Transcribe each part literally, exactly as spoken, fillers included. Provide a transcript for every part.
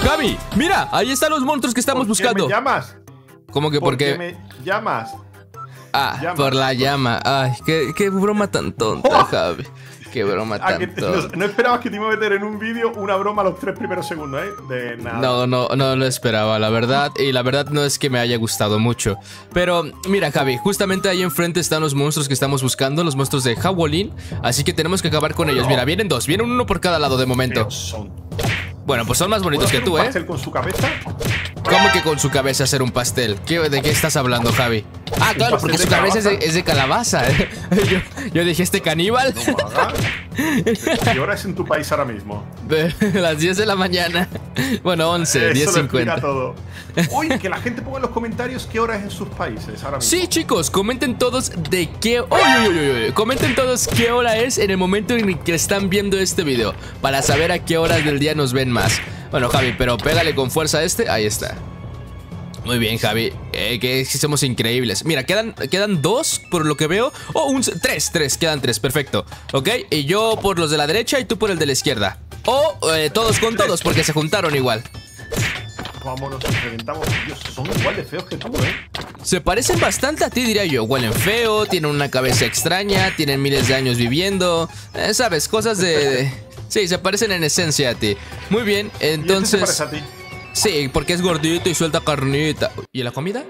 Javi, mira, ahí están los monstruos que estamos ¿Por qué buscando. me llamas? ¿Cómo que ¿Por por qué? qué me llamas? Ah, llama? por la llama. Ay, qué, qué broma tan tonta, ¡Oh! Javi. Qué broma Ah, tan que te- tonta. no, no esperabas que te iba a meter en un vídeo una broma a los tres primeros segundos, ¿eh? De nada. No, no, no lo esperaba, la verdad. Y la verdad no es que me haya gustado mucho. Pero mira, Javi, justamente ahí enfrente están los monstruos que estamos buscando, los monstruos de Howlin. Así que tenemos que acabar con ellos. Mira, vienen dos, vienen uno por cada lado de momento. Pero son... Bueno, pues son más bonitos que ¿Puedo tú, hacer un ¿eh? pastel con su cabeza? ¿Cómo que con su cabeza hacer un pastel? ¿Qué, ¿De qué estás hablando, Javi? Ah, claro, pastel porque de su cabeza es de, calabaza? es de calabaza. ¿eh? Yo, yo dije, ¿este caníbal? No, Maga. ¿Qué hora es en tu país ahora mismo? De las diez de la mañana. Bueno, once, Eso diez lo explica cincuenta. todo. Uy, que la gente ponga en los comentarios qué hora es en sus países ahora mismo. Sí, chicos, comenten todos de qué... Uy, uy, uy, uy, uy. Comenten todos qué hora es en el momento en el que están viendo este video, para saber a qué horas del día nos ven más. Bueno, Javi, pero pégale con fuerza a este. Ahí está. Muy bien, Javi, eh, que somos increíbles. Mira, quedan, quedan dos por lo que veo. Oh, un, tres, tres, quedan tres, perfecto. Ok, y yo por los de la derecha y tú por el de la izquierda. O eh, todos con todos porque se juntaron igual. Vámonos, reventamos. Dios, son igual de feos que tú, ¿eh? Se parecen bastante a ti, diría yo. Huelen feo, tienen una cabeza extraña, tienen miles de años viviendo. eh, ¿Sabes? Cosas de, de... Sí, se parecen en esencia a ti. Muy bien, entonces... ¿Y este se parece a ti? Sí, porque es gordito y suelta carnita. ¿Y la comida?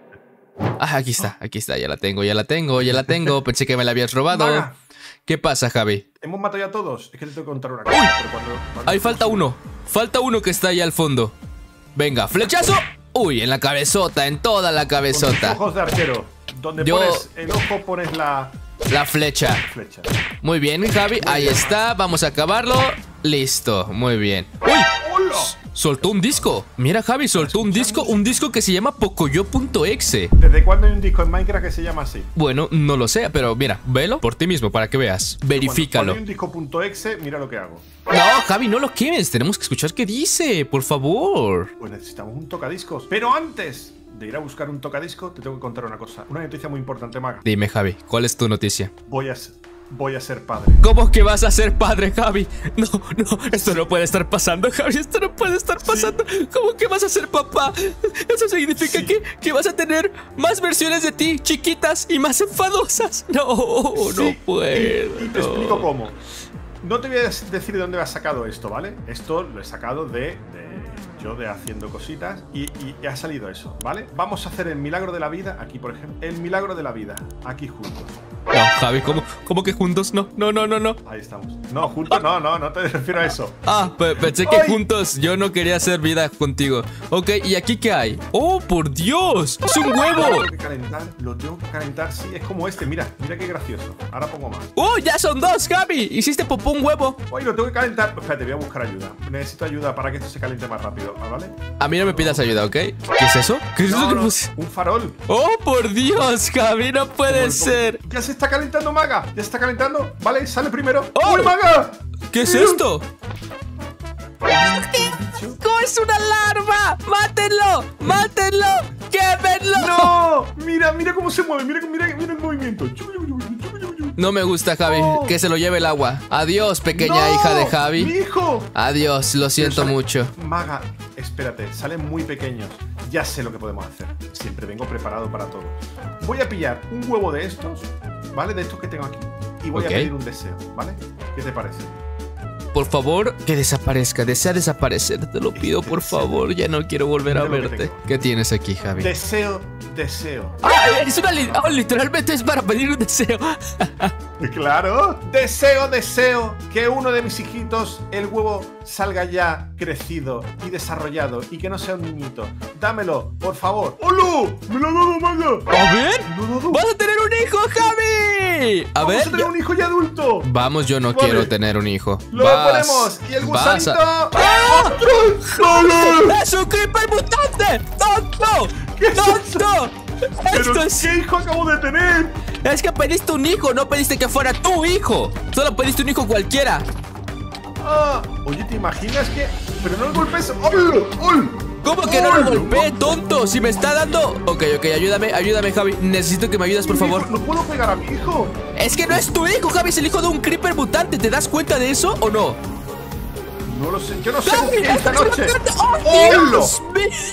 Ah, aquí está, aquí está, ya la tengo, ya la tengo, ya la tengo. Pensé que me la habías robado. Maga. ¿Qué pasa, Javi? Hemos matado ya a todos. Es que te tengo que contar una cosa. Pero cuando, cuando- Ahí falta uno. Falta uno que está ahí al fondo. Venga, flechazo. Uy, en la cabezota, en toda la Con tus cabezota. ojos de arquero. Donde Yo- pones el ojo, pones la La flecha. flecha. Muy bien, Javi, ahí está. Vamos a acabarlo. Listo, muy bien. ¡Uy! ¡Hola! Soltó un disco. Mira, Javi, soltó un disco, un disco que se llama Pocoyo punto exe. ¿Desde cuándo hay un disco en Minecraft que se llama así? Bueno, no lo sé, pero mira, velo por ti mismo para que veas. Cuando, Verifícalo. cuando hay un disco punto exe, mira lo que hago. No, Javi, no lo quemes. Tenemos que escuchar qué dice, por favor. Pues necesitamos un tocadiscos. Pero antes de ir a buscar un tocadisco, te tengo que contar una cosa. Una noticia muy importante, Maga. Dime, Javi, ¿cuál es tu noticia? Voy a, s- voy a ser padre. ¿Cómo que vas a ser padre, Javi? No, no, esto no puede estar pasando, Javi. Esto no puede estar pasando. ¿Cómo que vas a ser papá? Eso significa Sí. que, que vas a tener más versiones de ti, chiquitas y más enfadosas. No, Sí, no puedo. Y, y te no. explico cómo. No te voy a decir de dónde has sacado esto, ¿vale? Esto lo he sacado de, de yo de haciendo cositas y, y- y ha salido eso, ¿vale? Vamos a hacer el milagro de la vida, aquí por ejemplo. El milagro de la vida, aquí juntos. No, Javi, ¿cómo, ¿cómo que juntos? No, no, no, no, no. Ahí estamos. No, juntos no, no, no te refiero a eso. Ah, pe- pensé que ¡Ay! juntos. Yo no quería hacer vida contigo. Ok, ¿y aquí qué hay? ¡Oh, por Dios! ¡Es un Lo huevo! tengo que calentar, lo tengo que calentar, sí, es como este, mira, mira qué gracioso. Ahora pongo más. ¡Oh, ya son dos, Javi! Hiciste popó un huevo. Uy, lo tengo que calentar. Espérate, voy a buscar ayuda. Necesito ayuda para que esto se caliente más rápido, ¿vale? A mí no me pidas ayuda, ¿ok? ¿Qué es eso? ¿Qué es eso No, que no, puse? un farol. ¡Oh, por Dios, Javi! ¡No puede Como- ser! Ya se está calentando, Maga. Ya se está calentando. Vale, sale primero. ¡Oh! ¡Uy, Maga! ¿Qué es Mira. esto? ¿Cómo es una larva? ¡Mátenlo! ¡Mátenlo! ¡Quémenlo! ¡No! Mira, mira cómo se mueve. Mira, mira, mira el movimiento. No me gusta, Javi. No. Que se lo lleve el agua. Adiós, pequeña ¡No! hija de Javi. ¡Mi hijo! Adiós, lo siento Pero sale- mucho. Maga, espérate, salen muy pequeños. Ya sé lo que podemos hacer. Siempre vengo preparado para todo. Voy a pillar un huevo de estos, ¿vale? De estos que tengo aquí. Y voy Ok. a pedir un deseo, ¿vale? ¿Qué te parece? Por favor, que desaparezca. Desea desaparecer. Te lo pido, por favor. Ya no quiero volver a Mira lo que verte. tengo. ¿Qué tienes aquí, Javi? Deseo, deseo. ¡Ah! Es una li- oh, literalmente es para pedir un deseo. Claro. Deseo, deseo que uno de mis hijitos, el huevo, salga ya crecido y desarrollado y que no sea un niñito. Dámelo, por favor. ¡Hola! ¡Me lo ha dado, Maga! A ver. ¡Me lo ha dado! ¡Vas a tener un hijo, Javi! A ¡Vamos ver. a tener ya- un hijo ya adulto! Vamos, yo no Vale. quiero tener un hijo. ¡Lo Vas- ponemos! ¡Y el vas gusanito! a- ¡Ah! ¡Vale! ¡Es un creeper mutante! ¡Tonto! ¿Qué es ¡Tonto! Esto ¿Pero es... qué hijo acabo de tener? Es que pediste un hijo, no pediste que fuera tu hijo. Solo pediste un hijo cualquiera. Ah, oye, ¿te imaginas que...? Pero no el golpes... ¡Hola! ¡Hola! ¿Cómo que no lo golpeé, tonto? Si me está dando... Ok, ok, ayúdame, ayúdame, Javi. Necesito que me ayudes, por Mi favor. hijo, no puedo pegar a mi hijo. Es que no es tu hijo, Javi. Es el hijo de un creeper mutante. ¿Te das cuenta de eso o no? No lo sé. Yo no sé con quién esta noche. ¡Oh, Dios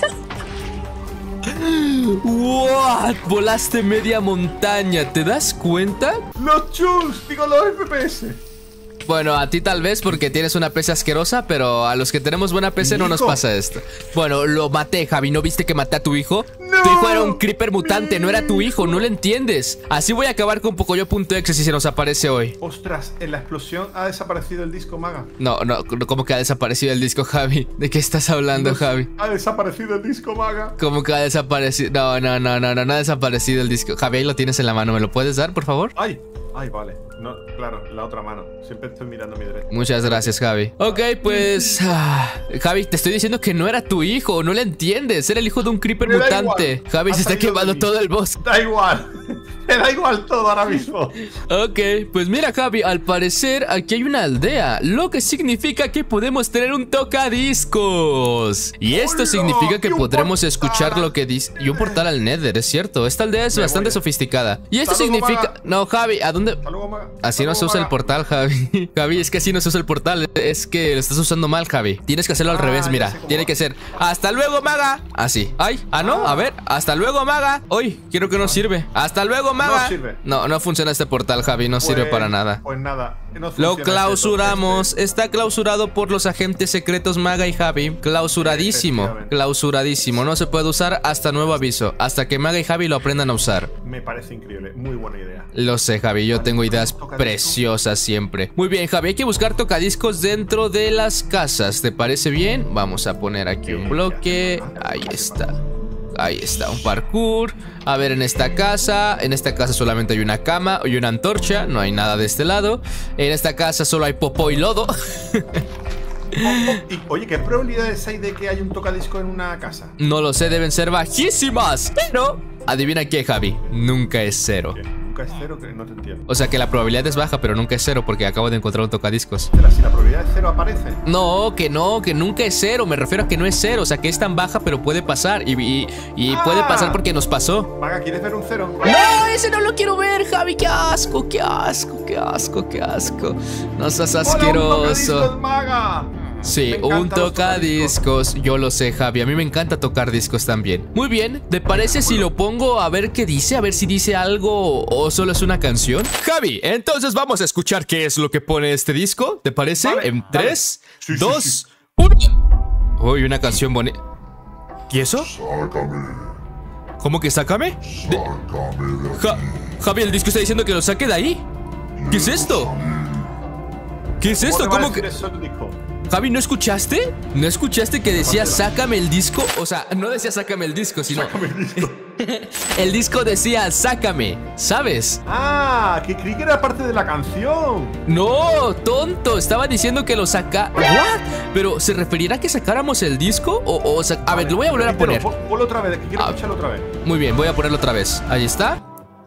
mío! ¡What! Volaste media montaña. ¿Te das cuenta? Los chus, digo los F P S. Bueno, a ti tal vez porque tienes una P C asquerosa, pero a los que tenemos buena P C no nos pasa esto. Bueno, lo maté, Javi. ¿No viste que maté a tu hijo? No, tu hijo era un creeper mutante, no era tu hijo, no lo entiendes. Así voy a acabar con Pocoyo.exe si se nos aparece hoy. Ostras, en la explosión ha desaparecido el disco, Maga. No, no, ¿cómo que ha desaparecido el disco, Javi? ¿De qué estás hablando, no, Javi? Ha desaparecido el disco, Maga. ¿Cómo que ha desaparecido? No, no, no, no, no, no ha desaparecido el disco. Javi, ahí lo tienes en la mano, ¿me lo puedes dar, por favor? Ay, ay, vale. No, claro, la otra mano. Siempre estoy mirando a mi derecha. Muchas gracias, Javi. Ok, pues... Ah, Javi, te estoy diciendo que no era tu hijo. No lo entiendes. Era el hijo de un creeper mutante. Igual. Javi, se está quemando todo el bosque. Da igual. Me da igual todo ahora mismo. Ok, pues mira, Javi, al parecer aquí hay una aldea, lo que significa que podemos tener un tocadiscos. Y esto significa que podremos escuchar lo que dice. Y un portal al Nether, es cierto. Esta aldea es bastante sofisticada. Y esto significa... No, Javi, ¿a dónde? Así no se usa el portal, Javi. Javi, es que así no se usa el portal. Es que lo estás usando mal, Javi. Tienes que hacerlo al revés, mira. Tiene que ser hasta luego, maga. Así. Ay, ah, no, a ver. Hasta luego, maga. Uy, quiero que no sirve. Hasta luego, maga. No sirve. No, no funciona este portal, Javi. No pues, sirve para nada. Pues nada. No lo clausuramos. Este. Está clausurado por los agentes secretos Maga y Javi. Clausuradísimo. Clausuradísimo. No se puede usar hasta nuevo aviso. Hasta que Maga y Javi lo aprendan a usar. Me parece increíble. Muy buena idea. Lo sé, Javi. Yo tengo ideas preciosas siempre. Muy bien, Javi. Hay que buscar tocadiscos dentro de las casas. ¿Te parece bien? Vamos a poner aquí un bloque. Ahí está. Ahí está, un parkour. A ver, en esta casa. En esta casa solamente hay una cama y una antorcha. No hay nada de este lado. En esta casa solo hay popó y lodo. Y, oye, ¿qué probabilidades hay de que haya un tocadisco en una casa? No lo sé, deben ser bajísimas. Pero, adivina qué, Javi. Nunca es cero. ¿Qué? Es cero, que no te entiendo. O sea que la probabilidad es baja, pero nunca es cero, porque acabo de encontrar un tocadiscos. Pero si la probabilidad es cero aparece. No, que no, que nunca es cero. Me refiero a que no es cero. O sea que es tan baja, pero puede pasar. Y, y, y ah, puede pasar porque nos pasó. Maga, ¿quieres ver un cero? No, ese no lo quiero ver, Javi. Qué asco, qué asco, qué asco, qué asco. No seas asqueroso. Un Maga. Sí, un tocadiscos. Yo lo sé, Javi. A mí me encanta tocar discos también. Muy bien, ¿te parece si lo pongo a ver qué dice? A ver si dice algo o solo es una canción. Javi, entonces vamos a escuchar qué es lo que pone este disco. ¿Te parece? Vale, en tres, sí, dos, sí, sí. uno. Uy, una canción bonita. ¿Y eso? Sácame. ¿Cómo que sácame? Sácame de aquí. Ja Javi, el disco está diciendo que lo saque de ahí. ¿Qué es esto? ¿Qué es esto? ¿Cómo que...? Javi, ¿no escuchaste? ¿No escuchaste que decía sácame el disco? O sea, no decía sácame el disco, sino... Sácame el disco. El disco decía sácame, ¿sabes? Ah, que creí que era parte de la canción. No, tonto, estaba diciendo que lo saca... ¿What? Pero, ¿se referirá a que sacáramos el disco? O, o sa... A vale, ver, lo voy a volver a poner. Ponlo otra vez, que quiero ah, escucharlo otra vez. Muy bien, voy a ponerlo otra vez. Ahí está.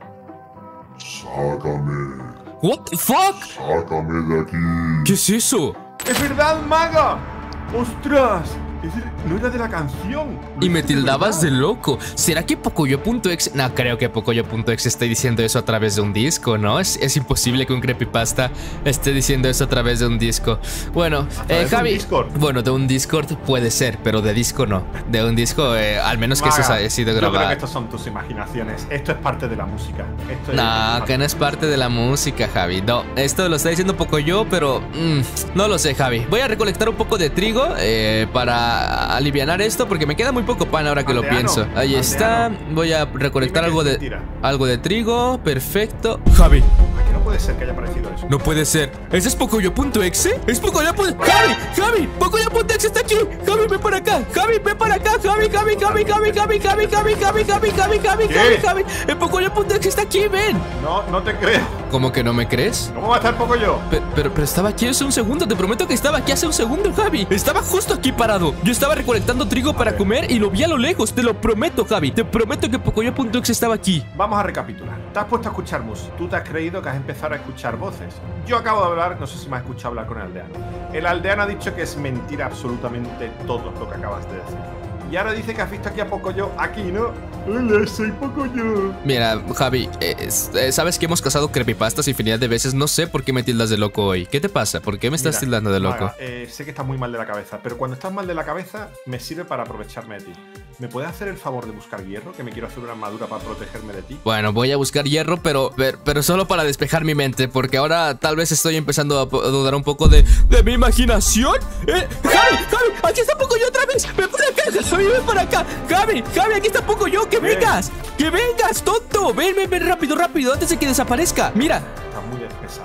Sácame. What the fuck? Sácame de aquí. ¿Qué es eso? ¡Es verdad, Maga! ¡Ostras! No era de la canción. Y me tildabas de loco. ¿Será que Pocoyo.exe? No creo que Pocoyo.exe esté diciendo eso a través de un disco, ¿no? Es, es imposible que un creepypasta esté diciendo eso a través de un disco. Bueno, eh, Javi. Bueno, de un Discord puede ser, pero de disco no. De un disco, eh, al menos Maga, que eso haya sido grabado. Yo creo que estos son tus imaginaciones. Esto es parte de la música. Esto no, es que no es parte de la música, Javi. No, esto lo está diciendo Pocoyo, pero mmm, no lo sé, Javi. Voy a recolectar un poco de trigo eh, para alivianar esto porque me queda muy poco pan ahora que aldeano, lo pienso. Ahí aldeano. Está. Voy a recolectar algo de algo de trigo. Perfecto. Javi. Aquí no puede ser que haya aparecido eso. No puede ser. ¿Ese es Pocoyo.exe? Es Pocoyo.exe. Javi, Javi, Pocoyo.exe está aquí. Javi, ven para acá. Javi, ven para acá. Javi, Javi, Javi, Javi, Javi, Javi, Javi, Javi, Javi, Javi, Javi, Javi, Javi. El Pocoyo.exe está aquí, ven. No, no te creo. ¿Cómo que no me crees? ¿Cómo va a estar Pocoyo? Pero, pero, pero estaba aquí hace un segundo. Te prometo que estaba aquí hace un segundo, Javi. Estaba justo aquí parado. Yo estaba recolectando trigo para comer y lo vi a lo lejos. Te lo prometo, Javi. Te prometo que Pocoyo.exe estaba aquí. Vamos a recapitular. Te has puesto a escuchar música. Tú te has creído que has empezado a escuchar voces. Yo acabo de hablar, no sé si me has escuchado hablar con el aldeano. El aldeano ha dicho que es mentira absolutamente todo lo que acabas de decir. Y ahora dice que has visto aquí a Pocoyo. Aquí, ¿no? Hola, soy Pocoyo. Mira, Javi, eh, eh, sabes que hemos cazado creepypastas infinidad de veces. No sé por qué me tildas de loco hoy. ¿Qué te pasa? ¿Por qué me estás Mira, tildando de loco? Maga, eh, sé que estás muy mal de la cabeza, pero cuando estás mal de la cabeza me sirve para aprovecharme de ti. ¿Me puedes hacer el favor de buscar hierro? Que me quiero hacer una armadura para protegerme de ti. Bueno, voy a buscar hierro, pero, pero, pero solo para despejar mi mente, porque ahora tal vez estoy empezando a dudar un poco de, de mi imaginación. ¿Eh? ¡Javi! ¡Javi! ¡Aquí está Pocoyo otra vez! ¡Ven para acá! ¡Javi, ven para acá! ¡Javi! ¡Javi! ¡Aquí está Pocoyo! ¡Que Ven. vengas! ¡Que vengas, tonto! ¡Ven, ven, ven! ¡Rápido, rápido! ¡Antes de que desaparezca! ¡Mira! Está muy despesado,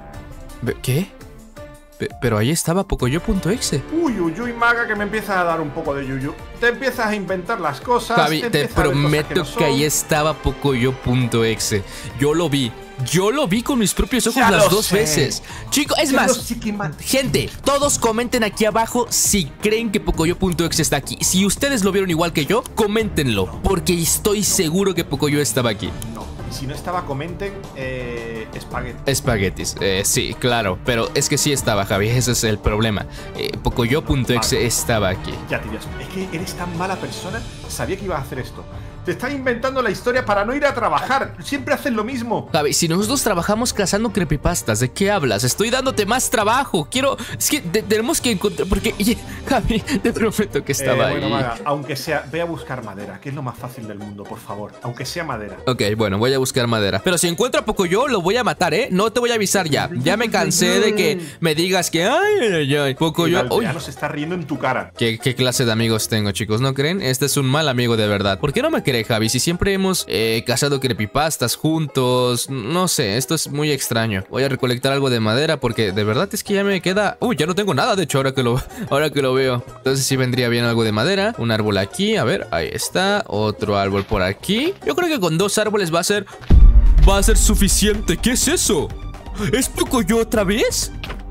¿eh? ¿Qué? Pe- Pero ahí estaba Pocoyo.exe. Uy, uy, uy, Maga, que me empiezas a dar un poco de yuyu. Te empiezas a inventar las cosas. Javi, te empiezas a ver cosas prometo que, no que son. ahí estaba Pocoyo.exe. Yo lo vi. Yo lo vi con mis propios ojos Ya las lo dos sé. veces. Chicos, es Ya más, lo sé que ma- gente, todos comenten aquí abajo si creen que Pocoyo.exe está aquí. Si ustedes lo vieron igual que yo, coméntenlo, porque estoy seguro que Pocoyo estaba aquí. No. Si no estaba, comenten eh, espagueti. Espaguetis, eh, sí, claro, pero es que sí estaba, Javi, ese es el problema. Eh, Pocoyo.exe Vale. estaba aquí. Ya, tío, es que eres tan mala persona. Sabía que ibas a hacer esto. Te estás inventando la historia para no ir a trabajar. Siempre haces lo mismo. Javi, si nosotros trabajamos cazando creepypastas, ¿de qué hablas? Estoy dándote más trabajo. Quiero... Es que te- tenemos que encontrar... Porque, oye, Javi, te prometo que estaba Eh, bueno, ahí. Maga, aunque sea, ve a buscar madera, que es lo más fácil del mundo, por favor. Aunque sea madera. Ok, bueno, voy a buscar madera. Pero si encuentro a Pocoyo, lo voy a matar, ¿eh? No te voy a avisar ya. Ya me cansé de que me digas que... Ay, ay, ay, El Pocoyo... Uy, aldeano se está riendo en tu cara. ¿Qué, ¿Qué clase de amigos tengo, chicos? ¿No creen? Este es un mal amigo de verdad. ¿Por qué no me cree, Javi? Si siempre hemos eh, cazado creepypastas juntos. No sé, esto es muy extraño. Voy a recolectar algo de madera porque de verdad es que ya me queda... Uy, ya no tengo nada, de hecho, ahora que lo, ahora que lo veo. Entonces sí vendría bien algo de madera. Un árbol aquí, a ver, ahí está. Otro árbol por aquí. Yo creo que con dos árboles va a ser... Va a ser suficiente. ¿Qué es eso? ¿Es Pocoyo otra vez?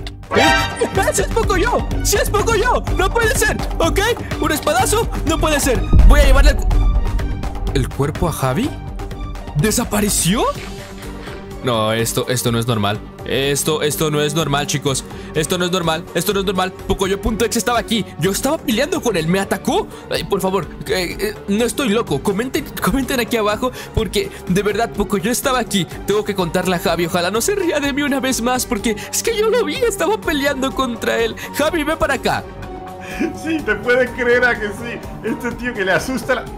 ¡Eh! ¡Sí es Pocoyo! ¡Sí es Pocoyo! ¡No puede ser! ¿Ok? ¿Un espadazo? No puede ser. Voy a llevarle el... ¿El cuerpo a Javi? ¿Desapareció? No, esto, esto no es normal. Esto, esto no es normal, chicos. Esto no es normal, esto no es normal. Pocoyo.exe estaba aquí. Yo estaba peleando con él, ¿me atacó? Ay, por favor, eh, eh, no estoy loco. Comenten, comenten aquí abajo, porque de verdad Pocoyo estaba aquí. Tengo que contarle a Javi, ojalá no se ría de mí una vez más, porque es que yo lo vi, estaba peleando contra él. Javi, ven para acá. Sí, te puedes creer a que sí. Este tío que le asusta la...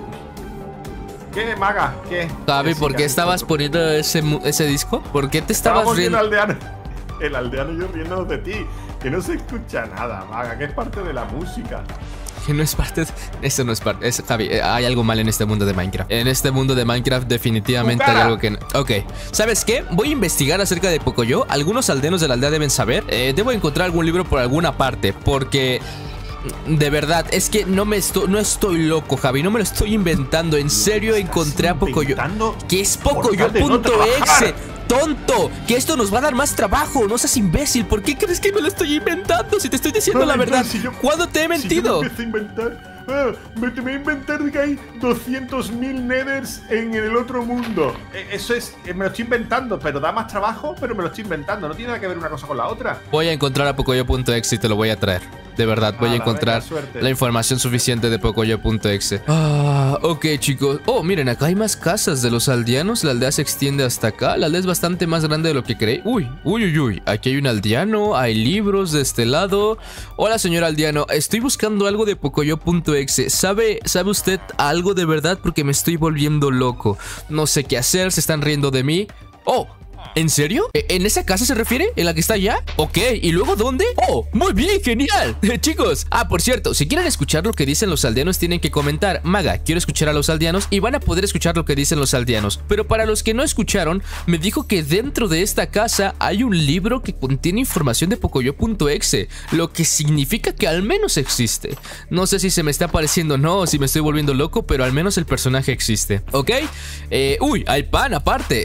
¿Qué, Maga? ¿Qué? Javi, Sí, ¿por qué casi estabas todo. poniendo ese, mu- ese disco? ¿Por qué te estabas Estábamos viendo riendo? al aldeano. El aldeano y yo riéndonos de ti. Que no se escucha nada, Maga. Que es parte de la música. Que no es parte de... Esto no es parte... Es, Javi, eh, hay algo mal en este mundo de Minecraft. En este mundo de Minecraft definitivamente ¡Tu hay cara! algo que... no- Ok, ¿sabes qué? Voy a investigar acerca de Pocoyo. Algunos aldeanos de la aldea deben saber. Eh, debo encontrar algún libro por alguna parte, porque... De verdad, es que no me estoy, no estoy loco, Javi, no me lo estoy inventando. En serio estás encontré a Pocoyo. inventando ¿Qué es por tal de no Pocoyo.exe? trabajar. ¡Tonto! Que esto nos va a dar más trabajo. No seas imbécil. ¿Por qué crees que me lo estoy inventando? Si te estoy diciendo Ay, la no, verdad. si yo- ¿Cuándo te he Si yo mentido? me empecé a inventar. Ah, me te voy a inventar que hay doscientos mil nethers en el otro mundo. Eh, Eso es, eh, me lo estoy inventando, pero da más trabajo, pero me lo estoy inventando. No tiene nada que ver una cosa con la otra. Voy a encontrar a Pocoyo.exe y te lo voy a traer. De verdad, voy a Hala, encontrar venga, suerte. la información suficiente de Pocoyo.exe. Ah, ok, chicos. Oh, miren, acá hay más casas de los aldeanos. La aldea se extiende hasta acá. La aldea es bastante más grande de lo que creí. Uy, uy, uy, uy. Aquí hay un aldeano. Hay libros de este lado. Hola, señor aldeano. Estoy buscando algo de Pocoyo.exe. ¿Sabe, ¿Sabe usted algo de verdad? Porque me estoy volviendo loco. No sé qué hacer. Se están riendo de mí. Oh, ¿en serio? ¿E- ¿En esa casa se refiere? ¿En la que está allá? Ok, ¿y luego dónde? ¡Oh! ¡Muy bien! ¡Genial! Chicos, ah, por cierto, si quieren escuchar lo que dicen los aldeanos, tienen que comentar: Maga, quiero escuchar a los aldeanos, y van a poder escuchar lo que dicen los aldeanos. Pero para los que no escucharon, me dijo que dentro de esta casa hay un libro que contiene información de Pocoyo.exe, lo que significa que al menos existe. No sé si se me está pareciendo o no, o si me estoy volviendo loco, pero al menos el personaje existe, ¿ok? Eh, uy, hay pan aparte, hay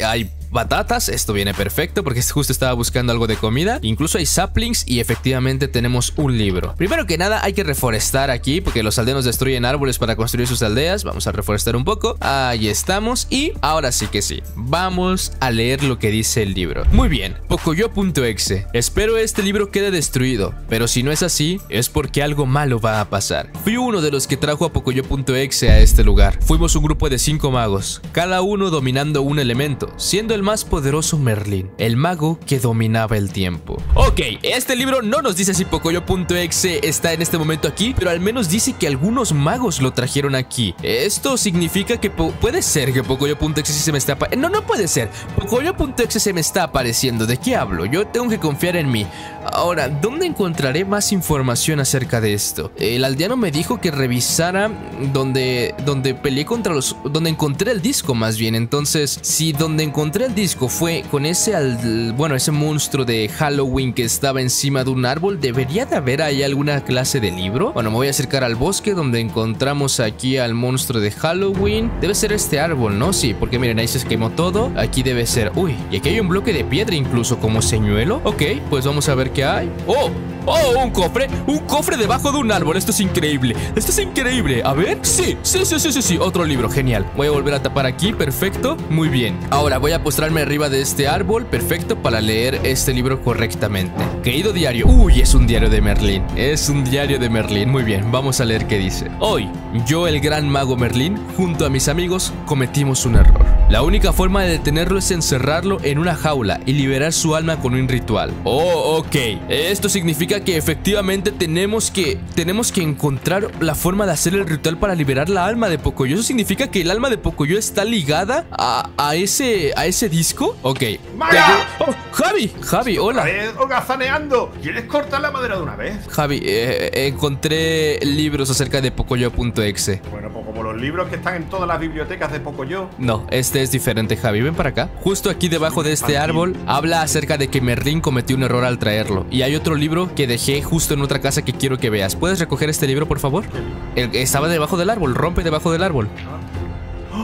batatas, esto viene perfecto porque justo estaba buscando algo de comida. Incluso hay saplings y efectivamente tenemos un libro. Primero que nada hay que reforestar aquí porque los aldeanos destruyen árboles para construir sus aldeas. Vamos a reforestar un poco. Ahí estamos y ahora sí que sí. Vamos a leer lo que dice el libro. Muy bien, pocoyo.exe. Espero este libro quede destruido, pero si no es así, es porque algo malo va a pasar. Fui uno de los que trajo a pocoyo.exe a este lugar. Fuimos un grupo de cinco magos, cada uno dominando un elemento, siendo el más poderoso Merlín, el mago que dominaba el tiempo. Ok, este libro no nos dice si pocoyo.exe está en este momento aquí, pero al menos dice que algunos magos lo trajeron aquí. Esto significa que puede ser que pocoyo.exe se me está apareciendo. No, no puede ser. pocoyo.exe se me está apareciendo. ¿De qué hablo? Yo tengo que confiar en mí. Ahora, ¿dónde encontraré más información acerca de esto? El aldeano me dijo que revisara donde, donde peleé contra los... Donde encontré el disco, más bien. Entonces, si donde encontré el disco fue con ese... Al, bueno, ese monstruo de Halloween que estaba encima de un árbol, ¿debería de haber ahí alguna clase de libro? Bueno, me voy a acercar al bosque donde encontramos aquí al monstruo de Halloween. Debe ser este árbol, ¿no? Sí, porque miren, ahí se quemó todo. Aquí debe ser... Uy, y aquí hay un bloque de piedra incluso como señuelo. Ok, pues vamos a ver qué hay. ¡Oh! ¡Oh! Un cofre. Un cofre debajo de un árbol. Esto es increíble. Esto es increíble. A ver. Sí, sí, sí, sí, sí, sí. Otro libro. Genial. Voy a volver a tapar aquí. Perfecto. Muy bien. Ahora voy a postrarme arriba de este árbol. Perfecto. Para leer este libro correctamente. Querido diario. Uy, es un diario de Merlín. Es un diario de Merlín. Muy bien. Vamos a leer qué dice. Hoy, yo, el gran mago Merlín, junto a mis amigos, cometimos un error. La única forma de detenerlo es encerrarlo en una jaula y liberar su alma con un ritual. Oh, ok. Esto significa que efectivamente tenemos que tenemos que encontrar la forma de hacer el ritual para liberar la alma de Pocoyo. ¿Eso significa que el alma de Pocoyo está ligada a, a ese a ese disco? Ok. ¡Maga! Oh, Javi, Javi, hola. ¡Hogazaneando! ¿Quieres cortar la madera de una vez? Javi, eh, encontré libros acerca de pocoyo.exe. Bueno, pues como los libros que están en todas las bibliotecas de Pocoyo. No, este es diferente, Javi. Ven para acá. Justo aquí debajo de este árbol habla acerca de que Merlín cometió un error al traerlo. Y hay otro libro que dejé justo en otra casa que quiero que veas. ¿Puedes recoger este libro, por favor? El, estaba debajo del árbol. Rompe debajo del árbol. ¡Oh!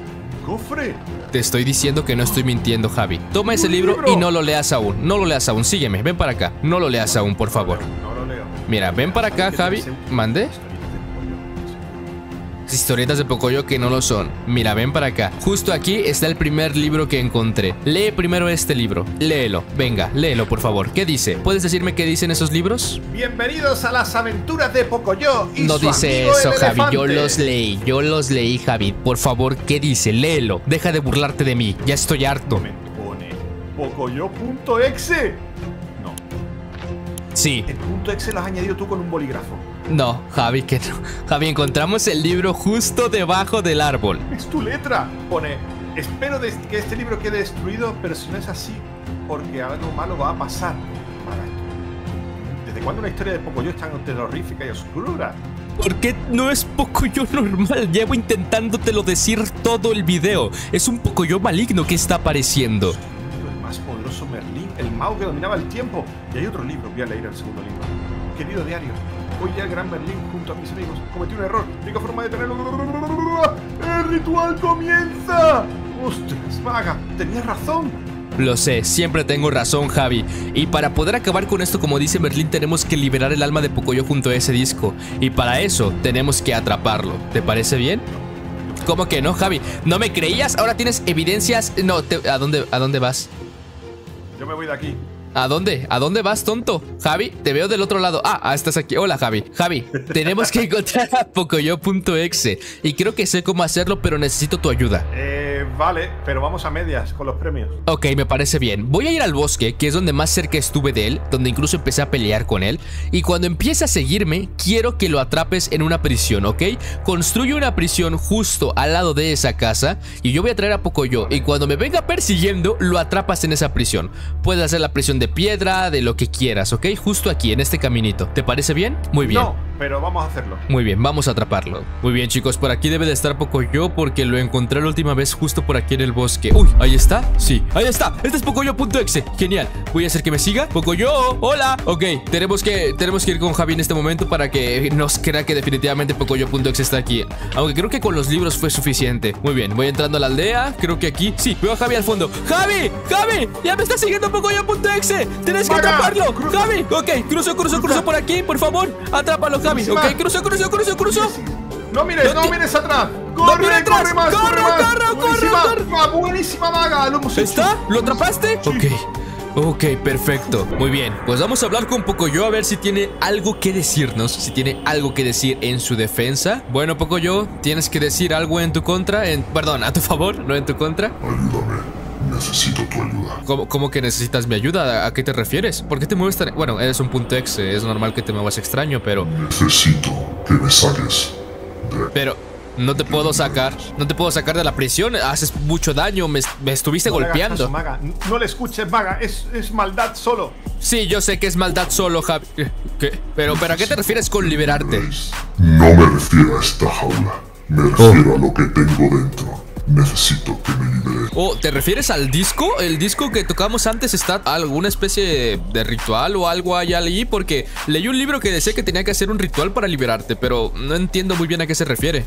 ¡Cofre! Te estoy diciendo que no estoy mintiendo, Javi. Toma ese libro, libro y no lo leas aún. No lo leas aún. Sígueme. Ven para acá. No lo leas aún, por favor. No lo leo. Mira, ven para acá, Javi. ¿Mande? Historietas de Pocoyo que no lo son. Mira, ven para acá. Justo aquí está el primer libro que encontré. Lee primero este libro. Léelo. Venga, léelo, por favor. ¿Qué dice? ¿Puedes decirme qué dicen esos libros? Bienvenidos a las aventuras de Pocoyo y no su dice amigo eso, el Javi. elefante. Yo los leí. Yo los leí, Javi. Por favor, ¿qué dice? Léelo. Deja de burlarte de mí. Ya estoy harto. Me pone Pocoyo.exe. No. Sí. El punto exe lo has añadido tú con un bolígrafo. No, Javi, que no. Javi, encontramos el libro justo debajo del árbol. Es tu letra. Pone, espero de que este libro quede destruido, pero si no es así, porque algo malo va a pasar. Para esto. ¿Desde cuándo una historia de Pocoyo es tan terrorífica y oscura? Porque no es Pocoyo normal. Llevo intentándotelo decir todo el video. Es un Pocoyo maligno que está apareciendo. El más poderoso Merlín, el mago que dominaba el tiempo. Y hay otro libro, voy a leer el segundo libro. Querido diario, hoy ya el gran Merlín junto a mis amigos cometí un error. La única forma de tenerlo... ¡El ritual comienza! ¡Ostras, maga! Tenías razón. Lo sé, siempre tengo razón, Javi. Y para poder acabar con esto, como dice Merlín, tenemos que liberar el alma de Pocoyo junto a ese disco. Y para eso tenemos que atraparlo. ¿Te parece bien? ¿Cómo que no, Javi? ¿No me creías? Ahora tienes evidencias. No, te... ¿a dónde, a dónde vas? Yo me voy de aquí. ¿A dónde? ¿A dónde vas, tonto? Javi, te veo del otro lado. Ah, ah estás aquí. Hola, Javi. Javi, tenemos que encontrar a pocoyo.exe. Y creo que sé cómo hacerlo, pero necesito tu ayuda. Eh, vale, pero vamos a medias con los premios. Ok, me parece bien. Voy a ir al bosque, que es donde más cerca estuve de él, donde incluso empecé a pelear con él. Y cuando empiece a seguirme, quiero que lo atrapes en una prisión, ¿ok? Construye una prisión justo al lado de esa casa y yo voy a traer a Pocoyo. Y cuando me venga persiguiendo, lo atrapas en esa prisión. Puedes hacer la prisión de piedra, de lo que quieras, ¿ok? Justo aquí, en este caminito. ¿Te parece bien? Muy bien. No, pero vamos a hacerlo. Muy bien, vamos a atraparlo. Muy bien, chicos, por aquí debe de estar Pocoyo porque lo encontré la última vez justo por aquí en el bosque. Uy, ¿ahí está? Sí, ahí está. Este es Pocoyo.exe. Genial. Voy a hacer que me siga. Pocoyo, hola. Ok, tenemos que, tenemos que ir con Javi en este momento para que nos crea que definitivamente Pocoyo.exe está aquí. Aunque creo que con los libros fue suficiente. Muy bien, voy entrando a la aldea. Creo que aquí, sí, veo a Javi al fondo. ¡Javi! ¡Javi! ¡Ya me está siguiendo Pocoyo.exe! ¡Tienes que Maga, atraparlo! cruza. ¡Javi! Ok, cruzo, cruzo, cruzo por aquí, por favor. Atrápalo, Javi. Encima. Ok, cruzo, cruzo, cruzo, cruzo. No mires, No no, te- mires atrás. No Corre, mire atrás. corre más, Corre, corre más. corre, corre, buenísima, corre. ah, buenísima maga, lo hemos hecho. ¿Está? ¿Lo atrapaste? Sí. Ok. Ok, perfecto. Muy bien, pues vamos a hablar con Pocoyo a ver si tiene algo que decirnos, si tiene algo que decir en su defensa. Bueno, Pocoyo, ¿tienes que decir algo en tu contra? En, perdón, a tu favor, no en tu contra. Ayúdame. Necesito tu ayuda. ¿Cómo, cómo que necesitas mi ayuda? ¿A qué te refieres? ¿Por qué te mueves tan...? Bueno, eres un punto exe, es normal que te muevas extraño, pero... Necesito que me saques de aquí. Pero... No te puedo sacar, no te puedo sacar de la prisión, haces mucho daño, me, me estuviste No le hagas golpeando. caso, maga. No le escuches, maga, es, es maldad solo. Sí, yo sé que es maldad solo, Javi. ¿Qué? Pero, pero ¿a qué te refieres con liberarte? No me refiero a esta jaula. Me refiero a lo que tengo dentro. Necesito que me libere. Oh, ¿te refieres al disco? ¿El disco que tocamos antes está alguna especie de ritual o algo hay allí? Porque leí un libro que decía que tenía que hacer un ritual para liberarte, pero no entiendo muy bien a qué se refiere.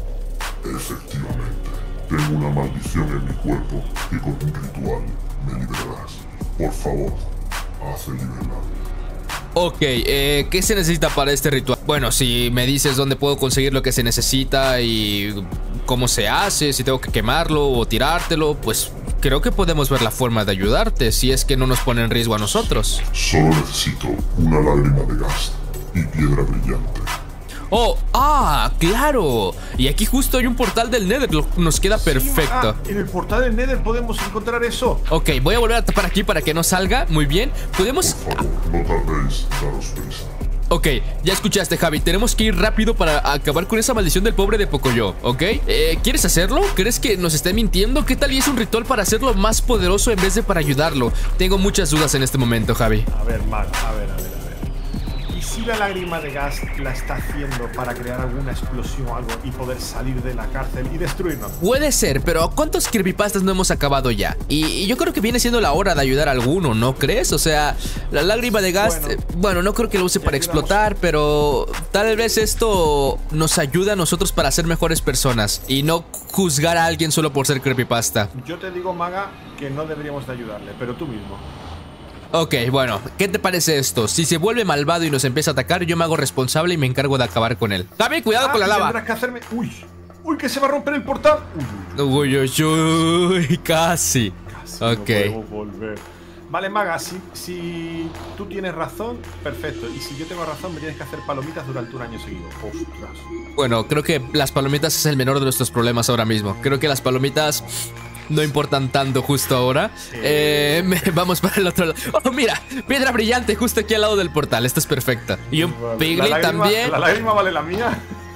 Efectivamente. Tengo una maldición en mi cuerpo y con un ritual me liberarás. Por favor, haz el liberar. Ok, eh, ¿qué se necesita para este ritual? Bueno, si me dices dónde puedo conseguir lo que se necesita y cómo se hace, si tengo que quemarlo o tirártelo, pues creo que podemos ver la forma de ayudarte, si es que no nos pone en riesgo a nosotros. Solo necesito una lágrima de gas y piedra brillante. Oh, ah, claro. Y aquí justo hay un portal del Nether, lo- nos queda perfecto. Ah, en el portal del Nether podemos encontrar eso. Ok, voy a volver a tapar aquí para que no salga. Muy bien, podemos... Por favor, no tardéis, daros prisa. Ok, ya escuchaste, Javi, tenemos que ir rápido para acabar con esa maldición del pobre de Pocoyo, ¿ok? Eh, ¿quieres hacerlo? ¿Crees que nos esté mintiendo? ¿Qué tal y es un ritual para hacerlo más poderoso en vez de para ayudarlo? Tengo muchas dudas en este momento, Javi. A ver, maga, a ver, a ver, a ver. ¿Y si la lágrima de gas la está haciendo para crear alguna explosión o algo y poder salir de la cárcel y destruirnos? Puede ser, pero ¿cuántos creepypastas no hemos acabado ya? Y, y yo creo que viene siendo la hora de ayudar a alguno, ¿no crees? O sea, la lágrima de gas, Bueno. eh, bueno, no creo que lo use Ya para ayudamos. explotar, pero tal vez esto nos ayuda a nosotros para ser mejores personas y no juzgar a alguien solo por ser creepypasta. Yo te digo, maga, que no deberíamos de ayudarle, pero tú mismo. Ok, bueno, ¿qué te parece esto? Si se vuelve malvado y nos empieza a atacar, yo me hago responsable y me encargo de acabar con él. Javi, cuidado Ah, con la y lava. Tendrás que hacerme... Uy, uy, que se va a romper el portal. Uy, Uy, uy, uy, casi. casi Ok. no podemos volver. Vale, maga, si, si tú tienes razón, perfecto. Y si yo tengo razón, me tienes que hacer palomitas durante un año seguido. Ostras. Bueno, creo que las palomitas es el menor de nuestros problemas ahora mismo. Creo que las palomitas no importan tanto justo ahora. Eh, me- vamos para el otro lado. Oh, mira, piedra brillante justo aquí al lado del portal. Esta es perfecta. Y un Vale, piglet la lágrima- también. La lágrima vale la mía.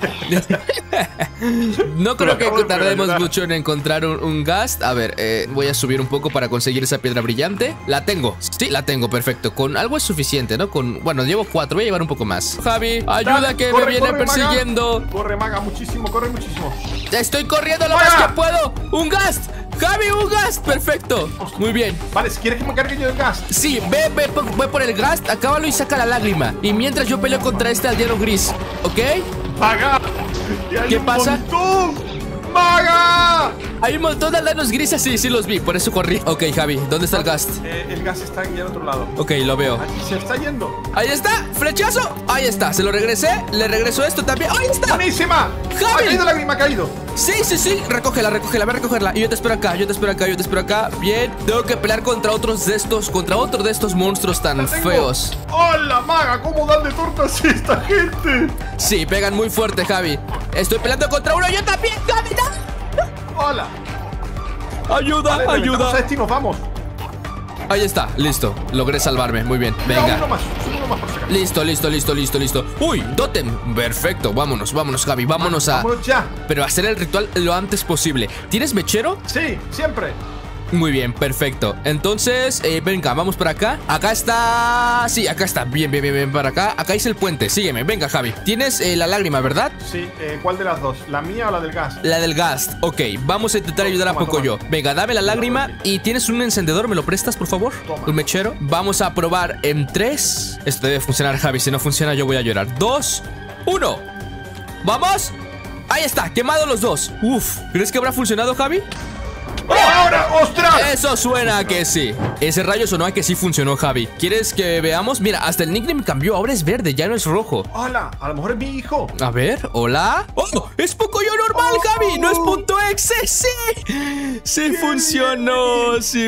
No creo que acabo de tardemos ayudar. mucho en encontrar un, un ghast. A ver, eh, voy a subir un poco para conseguir esa piedra brillante. La tengo, sí, la tengo, perfecto. Con algo es suficiente, ¿no? Con, bueno, llevo cuatro, voy a llevar un poco más. Javi, ayuda Dale, que corre, me viene corre, maga. persiguiendo. Corre, maga, muchísimo, corre muchísimo. Estoy corriendo lo ¡Maga! más que puedo. ¡Un ghast! ¡Javi, un ghast! Perfecto. Muy bien. Vale, si quieres que me cargue yo el gas. Sí, ve, ve, po- ve por el ghast, acábalo y saca la lágrima. Y mientras yo peleo contra este aldeano gris, ¿ok? ¡Maga! ¡Y hay ¿Qué un pasa? montón! ¡Maga! Hay un montón de aldeanos grises, sí, sí los vi, por eso corrí. Ok, Javi, ¿dónde está el ghast? Eh, el gas está aquí al otro lado. Ok, lo veo. Aquí se está yendo. Ahí está, flechazo. Ahí está, se lo regresé. Le regreso esto también. ¡Ahí está! ¡Buenísima! ¡Javi! ¡Ha caído la lágrima, ha caído! Sí, sí, sí. Recógela, recógela, ve a recogerla. Y yo te espero acá, yo te espero acá, yo te espero acá. Bien. Tengo que pelear contra otros de estos, contra otro de estos monstruos tan ¡La tengo! feos. ¡Hola, maga! ¿Cómo dan de tortas esta gente? Sí, pegan muy fuerte, Javi. Estoy peleando contra uno. Yo también, Javi. ¡No! ¡Hola! Ayuda, Vale, reventamos ayuda. a este y nos vamos. Ahí está, listo. Logré salvarme, muy bien. Venga. Uno Venga. más, uno más por si acaso. Listo, listo, listo, listo, listo. Uy, Totem. Perfecto, vámonos, vámonos, Javi. Vámonos a. Vámonos ya. Pero hacer el ritual lo antes posible. ¿Tienes mechero? Sí, siempre. Muy bien, perfecto. Entonces, eh, venga, vamos por acá. Acá está... Sí, acá está. Bien, bien, bien, bien, para acá. Acá hice el puente. Sígueme, venga, Javi. Tienes eh, la lágrima, ¿verdad? Sí, eh, ¿cuál de las dos? ¿La mía o la del gas? La del gas. Ok, vamos a intentar ayudar a Pocoyo. Venga, dame la lágrima. Y tienes un encendedor, ¿me lo prestas, por favor? Toma. Un mechero. Vamos a probar en tres. Esto debe funcionar, Javi. Si no funciona, yo voy a llorar. Dos, uno. ¡Vamos! Ahí está, quemado los dos. Uf, ¿crees que habrá funcionado, Javi? ¡Oh, ahora! ¡Ostras! Eso suena a que sí. Ese rayo sonó a que sí funcionó, Javi. ¿Quieres que veamos? Mira, hasta el nickname cambió. Ahora es verde, ya no es rojo. ¡Hola! A lo mejor es mi hijo. A ver, hola. ¡Oh! ¡Es Pocoyo normal, Oh. Javi! ¡No es punto exe! ¡Sí! ¡Sí funcionó! ¡Sí